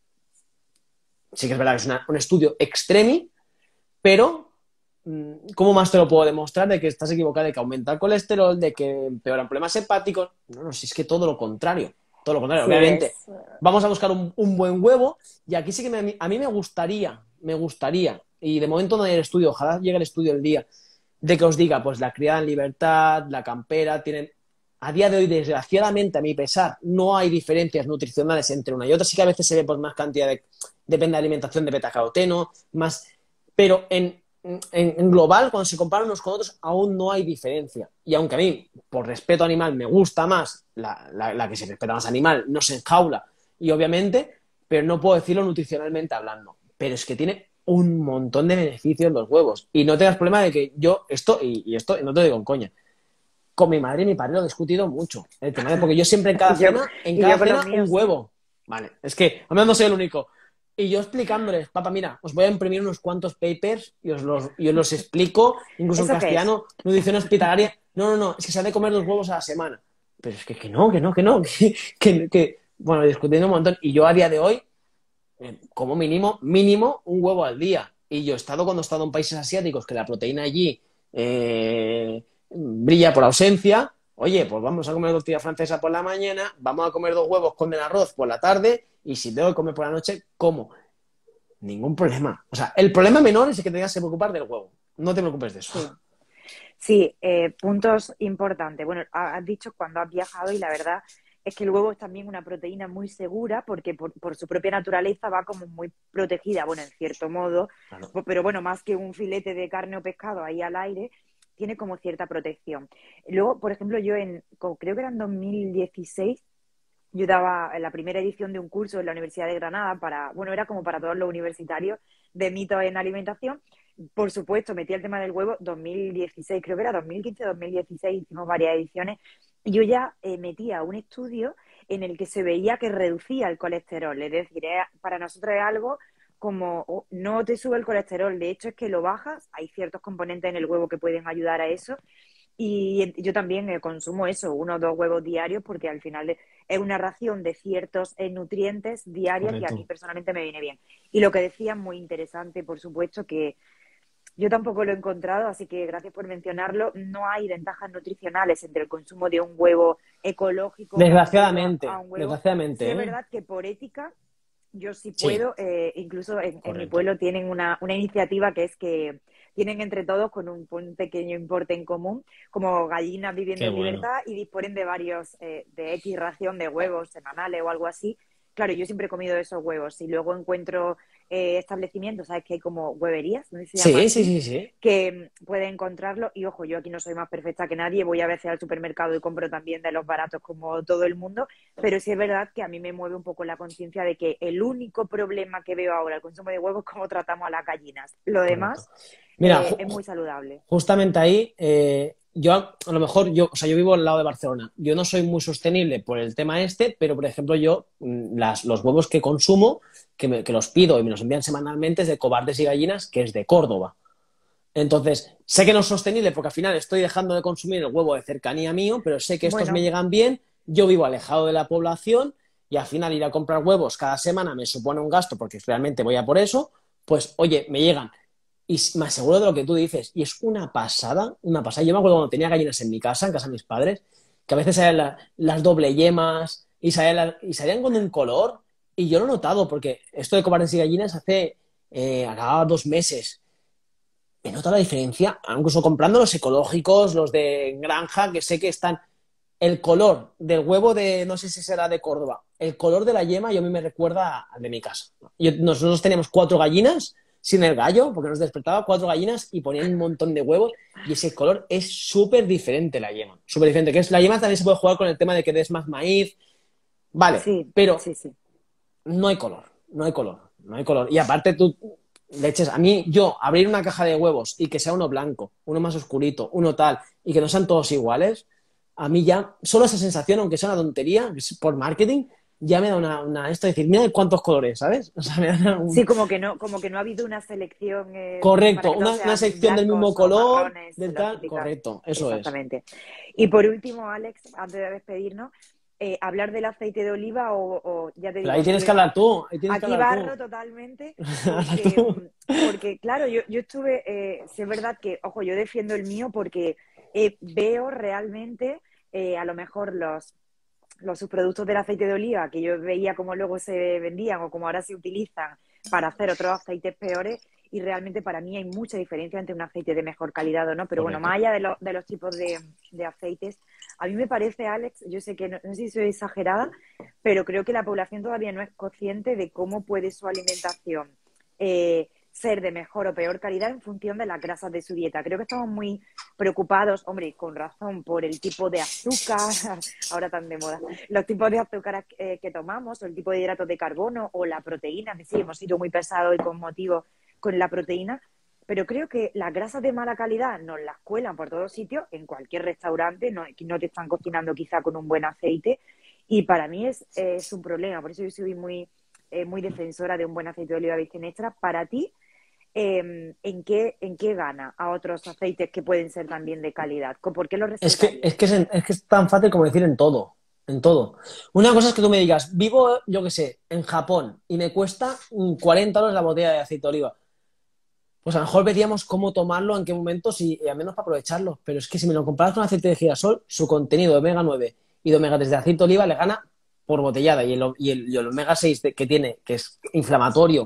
Speaker 1: Sí que es verdad que es un estudio extremi, pero ¿cómo más te lo puedo demostrar de que estás equivocado, de que aumenta el colesterol, de que empeoran problemas hepáticos? No, si es que todo lo contrario. Todo lo contrario, sí, obviamente. Vamos a buscar un buen huevo y aquí sí que a mí me gustaría, y de momento no hay el estudio, ojalá llegue el estudio el día, de que os diga, pues la criada en libertad, la campera, tienen... A día de hoy, desgraciadamente, a mi pesar, no hay diferencias nutricionales entre una y otra. Sí que a veces se ve pues, más cantidad depende de la alimentación de betacaroteno, más... Pero en global, cuando se comparan unos con otros, aún no hay diferencia. Y aunque a mí, por respeto animal, me gusta más la que se respeta más animal, no se enjaula, y obviamente, pero no puedo decirlo nutricionalmente hablando. Pero es que tiene un montón de beneficios los huevos. Y no tengas problema de que yo, esto no te lo digo en coña, con mi madre y mi padre lo he discutido mucho. El tema de, porque yo siempre en cada cena, un huevo. Vale, es que a mí no soy el único. Y yo explicándoles, papá, mira, os voy a imprimir unos cuantos papers y os los explico, incluso en castellano, nutrición hospitalaria. No, es que se ha de comer 2 huevos a la semana. Pero es que no, bueno, discutiendo un montón. Y yo a día de hoy, como mínimo, un huevo al día. Y yo cuando he estado en países asiáticos que la proteína allí brilla por ausencia, oye, pues vamos a comer tortilla francesa por la mañana, vamos a comer 2 huevos con el arroz por la tarde, y si tengo que comer por la noche, como. Ningún problema. O sea, el problema menor es que tengas que preocupar del huevo. No te preocupes de eso.
Speaker 2: Sí, puntos importantes. Bueno, has dicho cuando has viajado y la verdad es que el huevo es también una proteína muy segura porque por su propia naturaleza va como muy protegida, bueno, en cierto modo, claro. Pero bueno, más que un filete de carne o pescado ahí al aire, tiene como cierta protección. Luego, por ejemplo, yo creo que era en 2016, yo daba la primera edición de un curso en la Universidad de Granada era como para todos los universitarios de mitos en alimentación. Por supuesto, metí el tema del huevo 2016, creo que era 2015, 2016, hicimos varias ediciones. Y yo ya metía un estudio en el que se veía que reducía el colesterol. Es decir, para nosotros es algo como no te sube el colesterol, de hecho es que lo bajas, hay ciertos componentes en el huevo que pueden ayudar a eso. Y yo también consumo eso, 1 o 2 huevos diarios, porque al final es una ración de ciertos nutrientes diarias que a mí
Speaker 1: Correcto.
Speaker 2: personalmente me viene bien. Y lo que decías, muy interesante, por supuesto, que yo tampoco lo he encontrado, así que gracias por mencionarlo. No hay ventajas nutricionales entre el consumo de un huevo ecológico casero a
Speaker 1: Desgraciadamente,
Speaker 2: un huevo. Sí
Speaker 1: desgraciadamente,
Speaker 2: es
Speaker 1: ¿eh?
Speaker 2: verdad que por ética yo sí
Speaker 1: Sí,
Speaker 2: puedo, incluso en mi
Speaker 1: correcto.
Speaker 2: pueblo tienen una iniciativa que es que tienen entre todos con un pequeño importe en común, como gallinas viviendo
Speaker 1: Qué
Speaker 2: en
Speaker 1: bueno.
Speaker 2: libertad y disponen de varios, de X ración de huevos semanales o algo así. Claro, yo siempre he comido esos huevos y luego encuentro establecimientos, ¿sabes? Que hay como hueverías, no sé si se llama
Speaker 1: Sí, sí,
Speaker 2: así,
Speaker 1: sí, sí.
Speaker 2: que puede encontrarlo. Y ojo, yo aquí no soy más perfecta que nadie, voy a veces al supermercado y compro también de los baratos como todo el mundo, pero sí es verdad que a mí me mueve un poco la conciencia de que el único problema que veo ahora, el consumo de huevos, es cómo tratamos a las gallinas. Lo
Speaker 1: Correcto.
Speaker 2: demás
Speaker 1: Mira,
Speaker 2: es muy saludable.
Speaker 1: justamente ahí, yo a lo mejor, o sea, yo vivo al lado de Barcelona. Yo no soy muy sostenible por el tema este, pero por ejemplo, yo los huevos que consumo, que los pido y me los envían semanalmente, es de Cobardes y Gallinas, que es de Córdoba. Entonces, sé que no es sostenible porque al final estoy dejando de consumir el huevo de cercanía mío, pero sé que estos me
Speaker 2: Bueno,
Speaker 1: llegan bien. Yo vivo alejado de la población y al final ir a comprar huevos cada semana me supone un gasto porque realmente voy a por eso. Pues, oye, me llegan. Y me aseguro de lo que tú dices. Y es una pasada, una pasada. Yo me acuerdo cuando tenía gallinas en casa de mis padres, que a veces salían las doble yemas y salían con un color. Y yo lo he notado porque esto de cobardes y gallinas hace, acababa 2 meses. He notado la diferencia, incluso comprando los ecológicos, los de granja, que sé que están. El color del huevo de, no sé si será de Córdoba, el color de la yema yo a mí me recuerda al de mi casa. Nosotros teníamos 4 gallinas sin el gallo, porque nos despertaba 4 gallinas y ponían un montón de huevos y ese color es súper diferente la yema, súper diferente. Que es, la yema también se puede jugar con el tema de que des más maíz, vale,
Speaker 2: sí,
Speaker 1: pero
Speaker 2: sí, sí.
Speaker 1: no hay color, no hay color, no hay color. Y aparte tú leches, a mí yo abrir una caja de huevos y que sea uno blanco, uno más oscurito, uno tal, y que no sean todos iguales, a mí ya, solo esa sensación, aunque sea una tontería, que es por marketing, ya me da esto de decir, mira cuántos colores, ¿sabes? O sea, me da
Speaker 2: Sí, como que no ha habido una selección para
Speaker 1: correcto,
Speaker 2: que todos
Speaker 1: una
Speaker 2: sean
Speaker 1: sección del mismo
Speaker 2: blancos o
Speaker 1: color,
Speaker 2: marrones,
Speaker 1: del
Speaker 2: los
Speaker 1: tal,
Speaker 2: típicas.
Speaker 1: correcto, eso es.
Speaker 2: Exactamente. Y por último, Alex, antes de despedirnos, hablar del aceite de oliva o ya te
Speaker 1: Pero
Speaker 2: digo,
Speaker 1: ahí tienes que
Speaker 2: estuve
Speaker 1: hablar tú, ahí tienes que
Speaker 2: aquí
Speaker 1: hablar tú.
Speaker 2: barro totalmente
Speaker 1: Habla
Speaker 2: porque,
Speaker 1: tú.
Speaker 2: porque claro, yo estuve, sí es verdad que, ojo, yo defiendo el mío porque veo realmente a lo mejor los subproductos del aceite de oliva que yo veía como luego se vendían o como ahora se utilizan para hacer otros aceites peores y realmente para mí hay mucha diferencia entre un aceite de mejor calidad o no, pero bueno, más
Speaker 1: Correcto.
Speaker 2: allá de los tipos de aceites, a mí me parece, Alex, yo sé que no sé si soy exagerada, pero creo que la población todavía no es consciente de cómo puede su alimentación ser de mejor o peor calidad en función de las grasas de su dieta. Creo que estamos muy preocupados, hombre, y con razón, por el tipo de azúcar, ahora tan de moda, los tipos de azúcar que tomamos, o el tipo de hidratos de carbono, o la proteína, que sí, hemos sido muy pesados y con motivo con la proteína, pero creo que las grasas de mala calidad nos las cuelan por todos sitios, en cualquier restaurante, no te están cocinando quizá con un buen aceite, y para mí es un problema, por eso yo soy muy defensora de un buen aceite de oliva virgen extra. Para ti, ¿en qué gana a otros aceites que pueden ser también de calidad? ¿Por qué lo
Speaker 1: Es que, es
Speaker 2: resaltarías?
Speaker 1: que es, es que es tan fácil como decir en todo, en todo. Una cosa es que tú me digas, vivo, yo qué sé, en Japón y me cuesta 40 euros la botella de aceite de oliva. Pues a lo mejor veríamos cómo tomarlo, en qué momentos y al menos para aprovecharlo. Pero es que si me lo comparas con aceite de girasol, su contenido de omega 9 y de omega 3 de aceite de oliva le gana por botellada. Y el omega 6 que tiene, que es inflamatorio,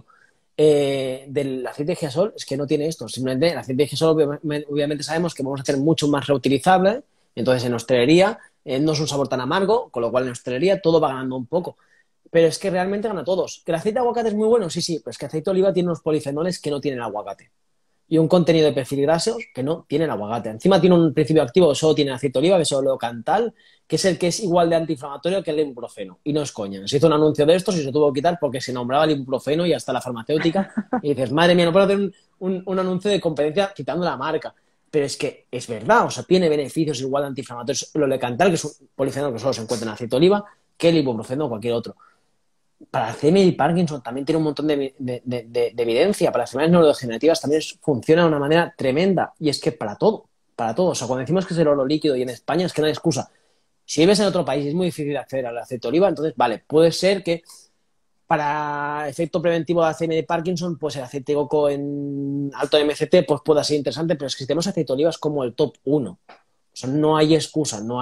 Speaker 1: del aceite de girasol, es que no tiene esto. Simplemente el aceite de girasol, obviamente sabemos que vamos a hacer mucho más reutilizable. Entonces en hostelería no es un sabor tan amargo, con lo cual en hostelería todo va ganando un poco. Pero es que realmente gana a todos. ¿Que el aceite de aguacate es muy bueno? Sí, sí, pero es que el aceite de oliva tiene unos polifenoles que no tiene el aguacate. Y un contenido de perfil grasos que no tiene el aguacate. Encima tiene un principio activo que solo tiene aceite de oliva, que es oleocantal, que es el que es igual de antiinflamatorio que el ibuprofeno. Y no es coña. Se hizo un anuncio de estos y se tuvo que quitar porque se nombraba el ibuprofeno y hasta la farmacéutica. Y dices, madre mía, no puedo hacer un anuncio de competencia quitando la marca. Pero es que es verdad, o sea, tiene beneficios igual de antiinflamatorios. El oleocantal, que es un polifenol que solo se encuentra en aceite de oliva, que el ibuprofeno o cualquier otro. Para Alzheimer y Parkinson también tiene un montón de evidencia. Para las enfermedades neurodegenerativas también funciona de una manera tremenda. Y es que para todo, para todo. O sea, cuando decimos que es el oro líquido y en España es que no hay excusa. Si vives en otro país y es muy difícil acceder al aceite de oliva, entonces, vale, puede ser que para efecto preventivo de Alzheimer y Parkinson, pues el aceite de coco en alto MCT pues pueda ser interesante, pero es que si tenemos aceite de oliva es como el top uno. O sea, no hay excusa, no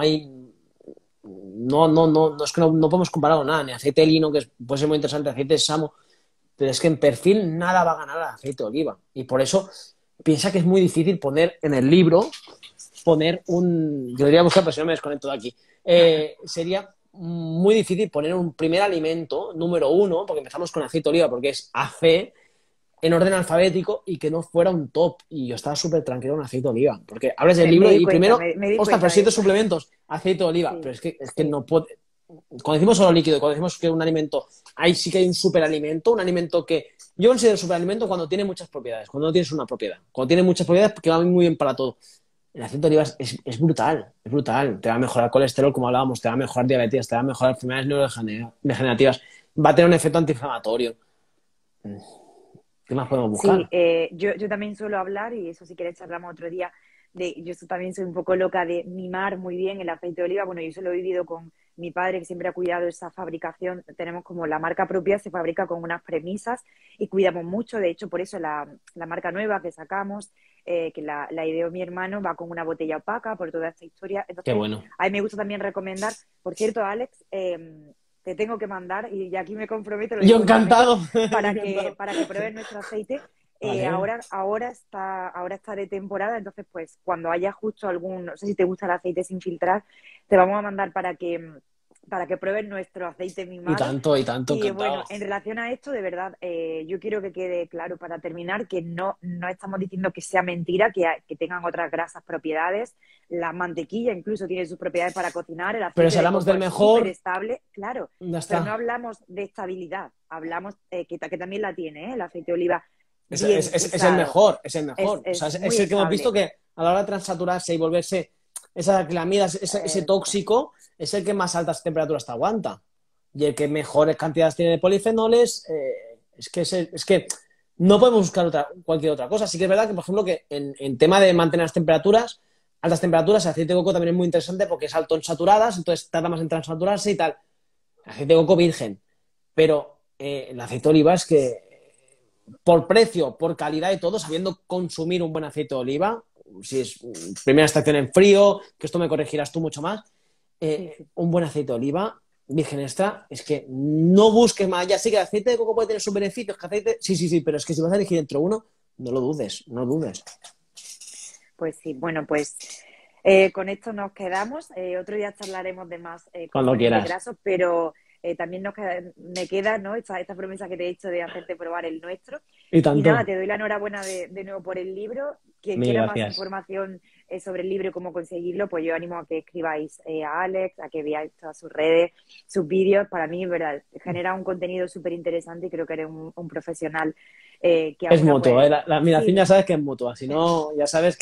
Speaker 1: es que no podemos comparar con nada, ni aceite de lino, que puede ser muy interesante, aceite de sésamo, pero es que en perfil nada va a ganar al aceite de oliva. Y por eso piensa que es muy difícil poner en el libro, yo diría buscar, pero si no me desconecto de aquí, sería muy difícil poner un primer alimento, número uno, porque empezamos con aceite de oliva, porque es AC, en orden alfabético y que no fuera un top. Y yo estaba súper tranquilo en aceite de oliva, porque abres el libro y primero, ostras, pero 7 suplementos, aceite de oliva,
Speaker 2: Sí,
Speaker 1: pero es que
Speaker 2: sí.
Speaker 1: no puede. Cuando decimos solo líquido, cuando decimos que un alimento, ahí sí que hay un superalimento, un alimento que yo considero superalimento cuando tiene muchas propiedades, cuando no tienes una propiedad, cuando tiene muchas propiedades que va muy bien para todo. El aceite de oliva es brutal, es brutal. Te va a mejorar colesterol, como hablábamos, te va a mejorar diabetes, te va a mejorar enfermedades neurodegenerativas, va a tener un efecto antiinflamatorio. ¿Qué más podemos
Speaker 2: Sí,
Speaker 1: buscar?
Speaker 2: yo también suelo hablar, y eso si quieres charlamos otro día, yo también soy un poco loca de mimar muy bien el aceite de oliva. Bueno, yo eso lo he vivido con mi padre, que siempre ha cuidado esa fabricación. Tenemos como la marca propia, se fabrica con unas premisas y cuidamos mucho. De hecho, por eso la marca nueva que sacamos, que la ideó mi hermano, va con una botella opaca por toda esta historia.
Speaker 1: Qué
Speaker 2: Entonces,
Speaker 1: bueno.
Speaker 2: a mí me gusta también recomendar, por cierto, Alex, te tengo que mandar, y aquí me comprometo, lo
Speaker 1: Yo
Speaker 2: digo públicamente,
Speaker 1: encantado.
Speaker 2: para
Speaker 1: Encantado.
Speaker 2: que pruebes nuestro aceite.
Speaker 1: Vale.
Speaker 2: Ahora está de temporada, entonces pues cuando haya justo no sé si te gusta el aceite sin filtrar, te vamos a mandar para que pruebes nuestro aceite mimado.
Speaker 1: Y tanto,
Speaker 2: Y
Speaker 1: encantado.
Speaker 2: bueno, en relación a esto, de verdad, yo quiero que quede claro para terminar que no estamos diciendo que sea mentira, que tengan otras grasas propiedades. La mantequilla incluso tiene sus propiedades para cocinar, el
Speaker 1: Pero
Speaker 2: aceite
Speaker 1: si
Speaker 2: de
Speaker 1: hablamos
Speaker 2: coco
Speaker 1: del
Speaker 2: es súper
Speaker 1: mejor,
Speaker 2: estable, claro,
Speaker 1: ya
Speaker 2: pero no
Speaker 1: está.
Speaker 2: hablamos de estabilidad, hablamos que también la tiene, ¿eh? El aceite de oliva
Speaker 1: Es,
Speaker 2: bien
Speaker 1: es, es, es el
Speaker 2: usado.
Speaker 1: mejor, es el mejor. O sea,
Speaker 2: Es
Speaker 1: es
Speaker 2: muy
Speaker 1: el que hemos visto
Speaker 2: estable.
Speaker 1: que a la hora de transaturarse y volverse esa aclamida, ese
Speaker 2: Eso.
Speaker 1: tóxico, es el que más altas temperaturas te aguanta. Y el que mejores cantidades tiene de polifenoles, es que no podemos buscar cualquier otra cosa. Sí que es verdad que, por ejemplo, que en tema de mantener las temperaturas, altas temperaturas, el aceite de coco también es muy interesante porque es alto en saturadas, entonces tarda más en transaturarse y tal. El aceite de coco virgen. Pero el aceite de oliva es que por precio, por calidad y todo, sabiendo consumir un buen aceite de oliva, si es primera estación en frío, que esto me corregirás tú mucho más,
Speaker 2: Sí, sí.
Speaker 1: un buen aceite de oliva virgen extra, es que no busques más. Ya sí que el aceite de coco puede tener sus beneficios, que aceite, sí, pero es que si vas a elegir entre uno, no lo dudes, no dudes.
Speaker 2: Pues sí, bueno, pues con esto nos quedamos. Otro día charlaremos de más
Speaker 1: Cuando
Speaker 2: componentes
Speaker 1: quieras.
Speaker 2: grasos, pero también me queda, ¿no? Esta promesa que te he hecho de hacerte probar el nuestro.
Speaker 1: Y
Speaker 2: Y nada,
Speaker 1: tanto.
Speaker 2: te doy la enhorabuena de nuevo por el libro. Quien
Speaker 1: Mil
Speaker 2: quiera más
Speaker 1: gracias.
Speaker 2: información sobre el libro y cómo conseguirlo, pues yo animo a que escribáis a Alex, a que veáis todas sus redes, sus vídeos. Para mí, en verdad, genera un contenido súper interesante y creo que eres un profesional que
Speaker 1: Es
Speaker 2: aúna,
Speaker 1: mutuo,
Speaker 2: pues,
Speaker 1: ¿eh? La admiración ya
Speaker 2: sí,
Speaker 1: sabes que es mutua. Si no, ya sabes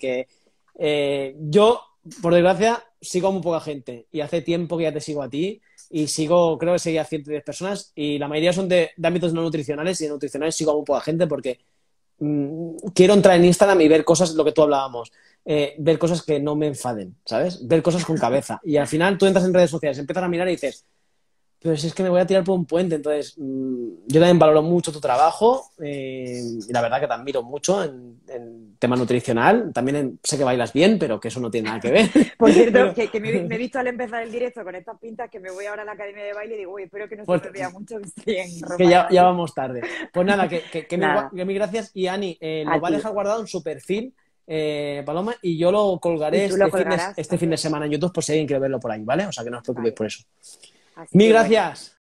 Speaker 1: que yo, por desgracia, sigo a muy poca gente. Y hace tiempo que ya te sigo a ti. Y sigo, creo que seguía a 110 personas. Y la mayoría son de ámbitos no nutricionales. Y de nutricionales sigo a muy poca gente porque quiero entrar en Instagram y ver cosas, lo que tú hablábamos. Ver cosas que no me enfaden, ¿sabes? Ver cosas con cabeza. Y al final tú entras en redes sociales, empiezas a mirar y dices, pero si es que me voy a tirar por un puente, entonces yo también valoro mucho tu trabajo y la verdad que te admiro mucho en tema nutricional. También sé que bailas bien, pero que eso no tiene nada que ver.
Speaker 2: por cierto,
Speaker 1: Pero,
Speaker 2: que me he visto al empezar el directo con estas pintas que me voy ahora a la academia de baile y digo, uy, espero que no se
Speaker 1: pues,
Speaker 2: me vea mucho que estoy en
Speaker 1: que
Speaker 2: ropa de
Speaker 1: ya
Speaker 2: baile.
Speaker 1: vamos tarde. Pues nada,
Speaker 2: Nada,
Speaker 1: que mil gracias. Y Ani,
Speaker 2: a
Speaker 1: lo va a
Speaker 2: ti.
Speaker 1: dejar guardado en su perfil, Paloma, y yo lo
Speaker 2: Y
Speaker 1: colgaré
Speaker 2: tú lo colgarás
Speaker 1: este fin de
Speaker 2: también.
Speaker 1: semana en YouTube por si alguien quiere verlo por ahí, ¿vale? O sea que no os preocupéis
Speaker 2: Vale.
Speaker 1: por eso.
Speaker 2: Así
Speaker 1: Mil
Speaker 2: que bueno.
Speaker 1: gracias.